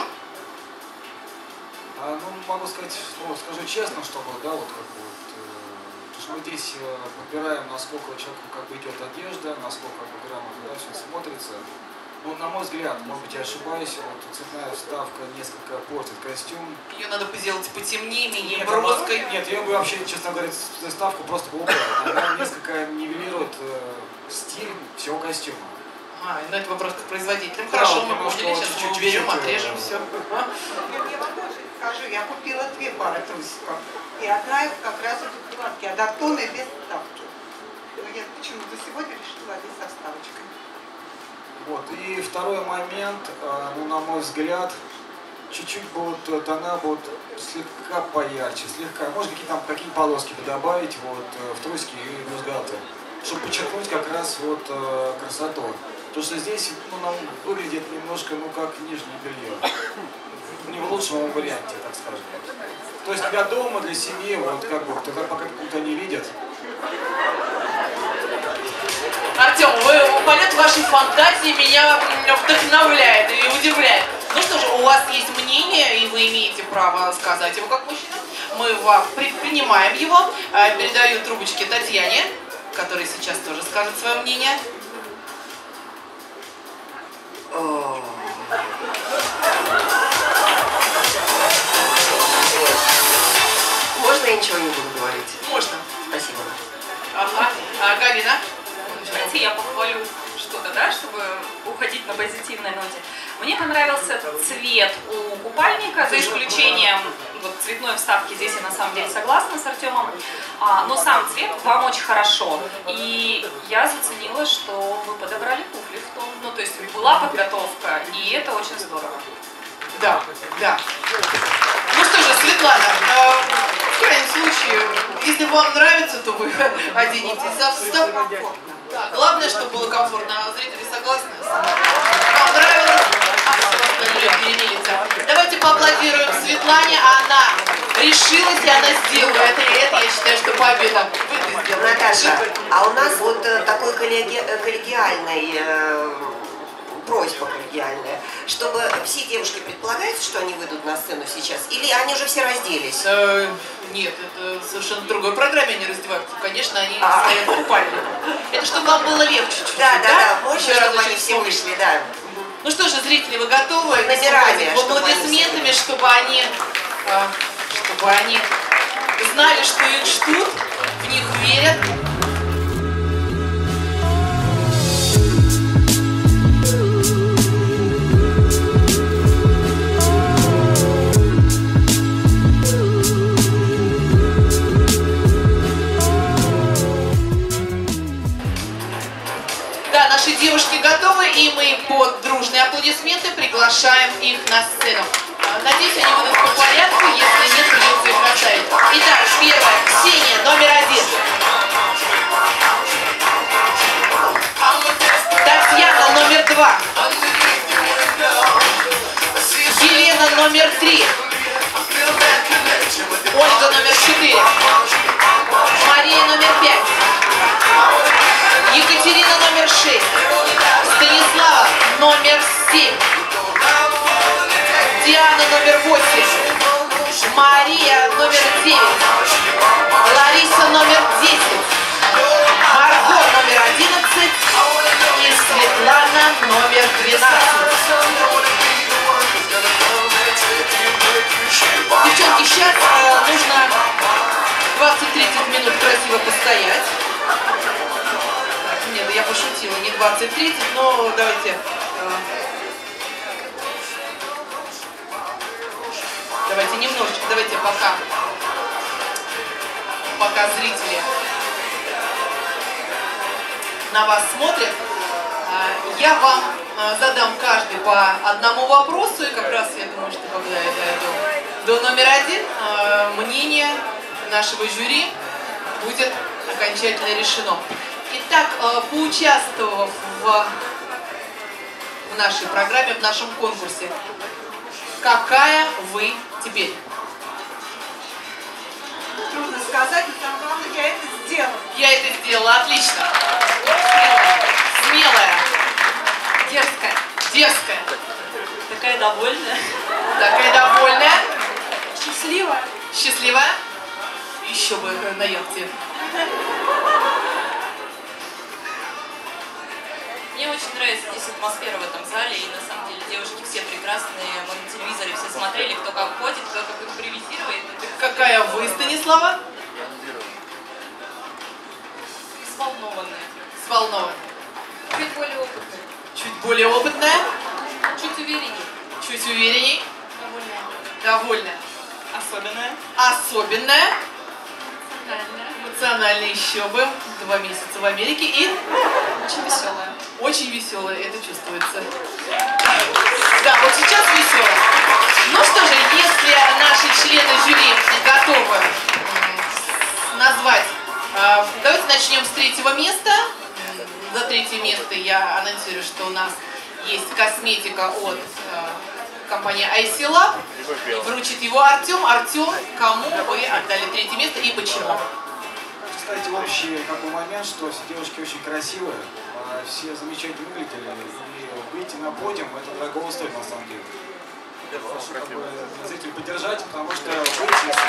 А, ну, могу сказать, ну, скажу честно, чтобы, да, вот как бы вот, э, что мы здесь э, подбираем, насколько человеку как бы идет одежда, насколько как бы грамотно, да, все смотрится. Ну, на мой взгляд, может быть, я ошибаюсь, вот цветная вставка несколько портит костюм. Ее надо сделать потемнее, менее Нет, броской. она- нет, я бы вообще, честно говоря, вставку просто бы убрал. Она несколько нивелирует э, стиль всего костюма. А, ну это вопрос к производителям. Да, Хорошо, вот мы немножко поняли, вот сейчас мы чуть-чуть, уберем, э, отрежем все. Я вам тоже скажу, я купила две пары трусиков. И одна как раз идет в кладке, а датоны без вставки. Но я почему-то сегодня решила одеть со вставочкой. Вот. И второй момент, э, ну, на мой взгляд, чуть-чуть будут э, тона будут слегка поярче, слегка, может какие-то там какие полоски добавить вот, э, в трусики и бюстгальтер, чтобы подчеркнуть как раз вот э, красоту. Потому что здесь ну, нам выглядит немножко, ну, как нижнее белье. Не в лучшем варианте, так скажем. То есть для дома, для семьи, вот как бы, кто-то пока кто-то не видит. Артем, вы, полет вашей фантазии меня вдохновляет и удивляет. Ну что же, у вас есть мнение, и вы имеете право сказать его как мужчина. Мы вам при, принимаем его. Передаю трубочки Татьяне, которая сейчас тоже скажет свое мнение. Можно я ничего не буду говорить? Можно. Спасибо. Ага. А, Галина? Давайте я похвалю что-то, да, чтобы уходить на позитивной ноте. Мне понравился цвет у купальника, за исключением вот, цветной вставки. Здесь я на самом деле согласна с Артемом. А, но сам цвет вам очень хорошо. И я заценила, что вы подобрали туфли в том. Ну, то есть была подготовка, и это очень здорово. Да, да. Ну что же, Светлана, э, в крайнем случае, если вам нравится, то вы оденетесь за вставку. Да, главное, чтобы было комфортно. А зрители согласны? Вам нравилось? А все остальное перемелится. Давайте поаплодируем Светлане. Она решилась, и она сделала это. И это, я считаю, что победа. Вы это сделали. Наташа, а у нас вот э, такой коллеги, э, коллегиальный, э, просьба коллегиальная, чтобы все девушки предполагается, что они выйдут на сцену сейчас, или они уже все разделись? Э, нет, это совершенно в другой программе они раздеваются. Конечно, они А. стоят в купальнике. Это чтобы вам было легче чуть-чуть, Да, да, да, можно, Еще чтобы разочек они все вспомнить. вышли, да. Ну что же, зрители, вы готовы? Набирание, Вот чтобы они аплодисментами, чтобы они, э, чтобы они знали, что их ждут, в них верят. Да, наши девушки готовы, и мы под дружные аплодисменты приглашаем их на сцену. А, Надеюсь, они будут по порядку, если нет, придется их оставить. Итак, первая, Ксения, номер один. Татьяна, номер два. Елена, номер три. Ольга, номер четыре. Мария, номер пять. Екатерина, номер шесть. Станислава, номер семь. Диана, номер восемь. Мария, номер девять. Лариса, номер десять. Марго, номер одиннадцать. И Светлана, номер двенадцать. Девчонки, сейчас э, нужно двадцать-тридцать минут красиво постоять. Нет, я пошутила, не двадцать-тридцать, но давайте... Э, давайте немножечко, давайте пока... Пока зрители на вас смотрят. Я вам задам каждый по одному вопросу, и как раз я думаю, что когда я дойду до номер один, мнение нашего жюри будет окончательно решено. Итак, поучаствовав в, в нашей программе, в нашем конкурсе, какая вы теперь? Трудно сказать, но там главное, я это сделала. Я это сделала, отлично. Смелая, смелая, дерзкая, дерзкая. Такая довольная. Такая довольная. Счастливая. Счастливая. Еще бы на яхте. Мне очень нравится здесь атмосфера в этом зале, и на самом деле девушки все прекрасные, мы на телевизоре все смотрели, кто как ходит, кто как импровизирует. Какая вы, Станислава? Взволнованная. Взволнованная. Чуть более опытная. Чуть более опытная. Чуть уверенней. Чуть уверенней. Довольная. Довольная. Особенная. Особенная. Эмоциональная. Эмоциональная еще бы. Два месяца в Америке. И Очень веселая. очень веселая, это чувствуется. Да, вот сейчас веселая. Ну что же, если наши члены жюри готовы назвать, давайте начнем с третьего места. За третье место я анонсирую, что у нас есть косметика от компании ай си Lab. Вручит его Артем. Артем, кому вы отдали третье место и почему? Кстати, общий какой момент, что все девушки очень красивые, все замечательно выглядели, и выйти на подиум это дорого стоит на самом деле. Прошу как бы зрителей поддержать, потому что выйти с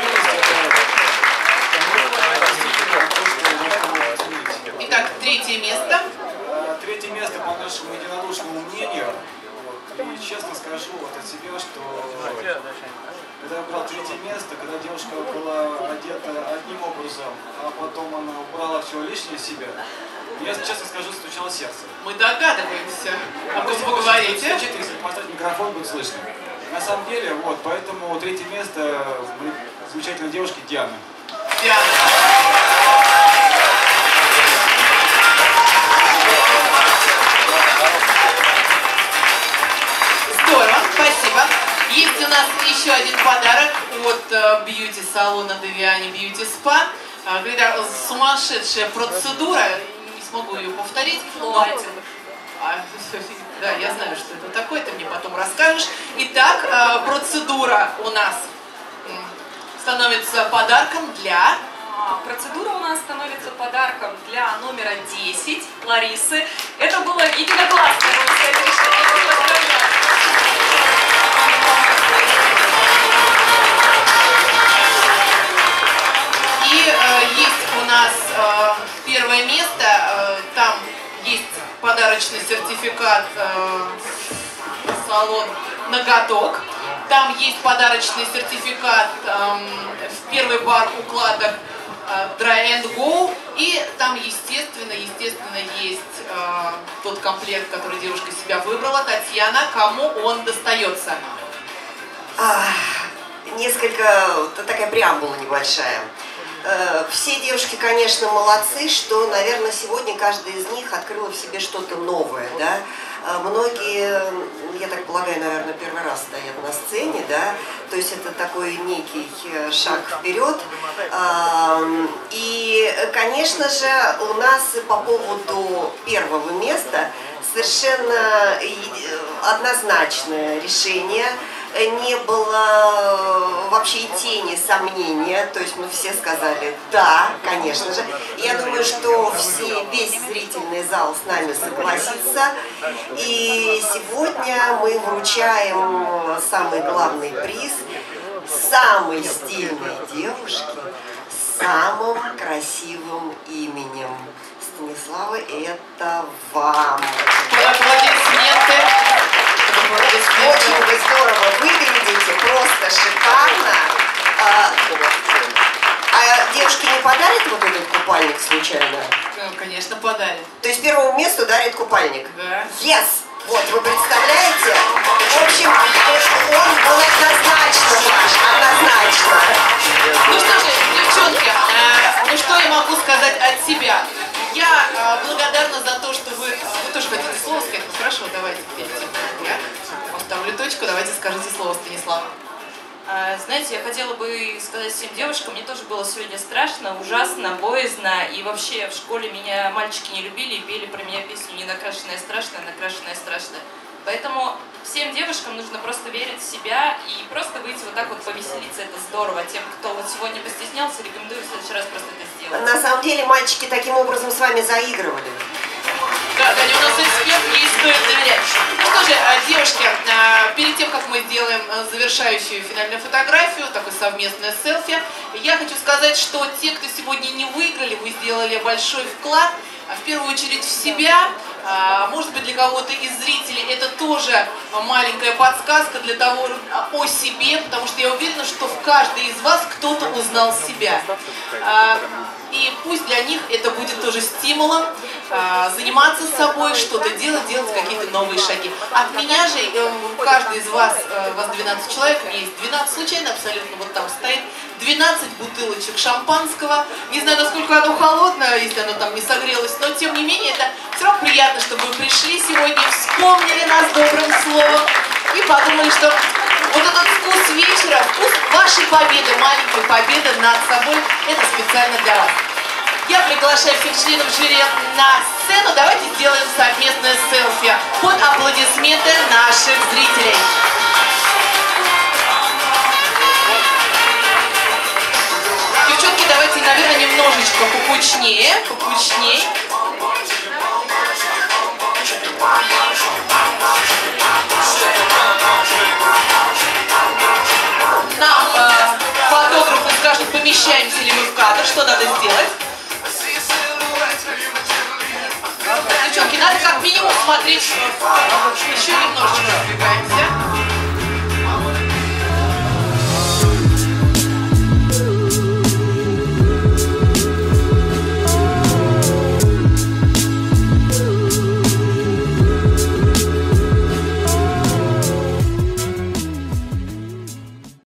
это... Итак, третье место. Третье место по нашему единодушному мнению. И честно скажу вот от себя, что когда я брал третье место, когда девушка была одета одним образом, а потом она убрала все лишнее себя, я, честно скажу, стучало сердце. Мы догадываемся, о ком вы говорите. Если поставить микрофон, будет слышно. На самом деле, вот, поэтому третье место замечательной девушки Дианы. Диана. Здорово, спасибо. Есть у нас еще один подарок от бьюти-салона Deviani Beauty Spa. Когда сумасшедшая процедура, не смогу ее повторить. Но... А, да, я знаю, что это такое, ты мне потом расскажешь. Итак, процедура у нас становится подарком для... Процедура у нас становится подарком для номера десять Ларисы. Это было единогласное русское решение. Поздравляю. И э, есть у нас э, первое место, э, там есть подарочный сертификат э, салон «Ноготок». Там есть подарочный сертификат э, в первый бар укладок э, Dry and Go. И там, естественно, естественно, есть э, тот комплект, который девушка себя выбрала. Татьяна, кому он достается? А, несколько, такая преамбула небольшая. Все девушки, конечно, молодцы, что, наверное, сегодня каждая из них открыла в себе что-то новое, да. Многие, я так полагаю, наверное, первый раз стоят на сцене, да, то есть это такой некий шаг вперед. И, конечно же, у нас по поводу первого места совершенно однозначное решение. Не было вообще и тени сомнения, то есть мы все сказали «да», конечно же. Я думаю, что все, весь зрительный зал с нами согласится. И сегодня мы вручаем самый главный приз самой стильной девушке с самым красивым именем. Станислава, это вам. Аплодисменты. Очень вы здорово выглядите, просто шикарно. А, а девушки не подарят вот этот купальник случайно? Ну, конечно, подарят. То есть первому месту дарит купальник? Да. Yes! Вот, вы представляете? В общем, он был однозначно ваш, однозначно. Ну что же, девчонки, э, ну что я могу сказать от себя? Я э, благодарна за то, точку, давайте скажите слово, Станислав. А, Знаете, я хотела бы сказать всем девушкам, мне тоже было сегодня страшно, ужасно, боязно, и вообще в школе меня мальчики не любили и пели про меня песню «Не накрашенная страшная, накрашенная страшная». Поэтому всем девушкам нужно просто верить в себя и просто выйти вот так вот повеселиться, это здорово. Тем, кто вот сегодня постеснялся, рекомендую в следующий раз просто это сделать. На самом деле мальчики таким образом с вами заигрывали. Да, Таня, у нас эксперт, ей стоит доверять. Ну что же, девушки, перед тем, как мы сделаем завершающую финальную фотографию, такое совместное селфи, я хочу сказать, что те, кто сегодня не выиграли, вы сделали большой вклад, в первую очередь в себя. Может быть, для кого-то из зрителей это тоже маленькая подсказка для того о себе, потому что я уверена, что в каждой из вас кто-то узнал себя. И пусть для них это будет тоже стимулом заниматься собой, что-то делать, делать какие-то новые шаги. От меня же, каждый из вас, вас двенадцать человек, у меня есть двенадцать случайно, абсолютно вот там стоит, двенадцать бутылочек шампанского. Не знаю, насколько оно холодное, если оно там не согрелось, но тем не менее, это все равно приятно, чтобы вы пришли сегодня, вспомнили нас добрым словом и подумали, что вот этот вкус вечера, вкус вашей победы, маленькой победы над собой, это специально для вас. Я приглашаю всех членов жюри на сцену. Давайте сделаем совместное селфи под аплодисменты наших зрителей. Девчонки, давайте, наверное, немножечко покучнее, покучнее. Нам э, фотографы скажут, помещаемся ли мы в кадр, что надо сделать. Девчонки, надо как минимум смотреть, еще немножечко сдвигаемся.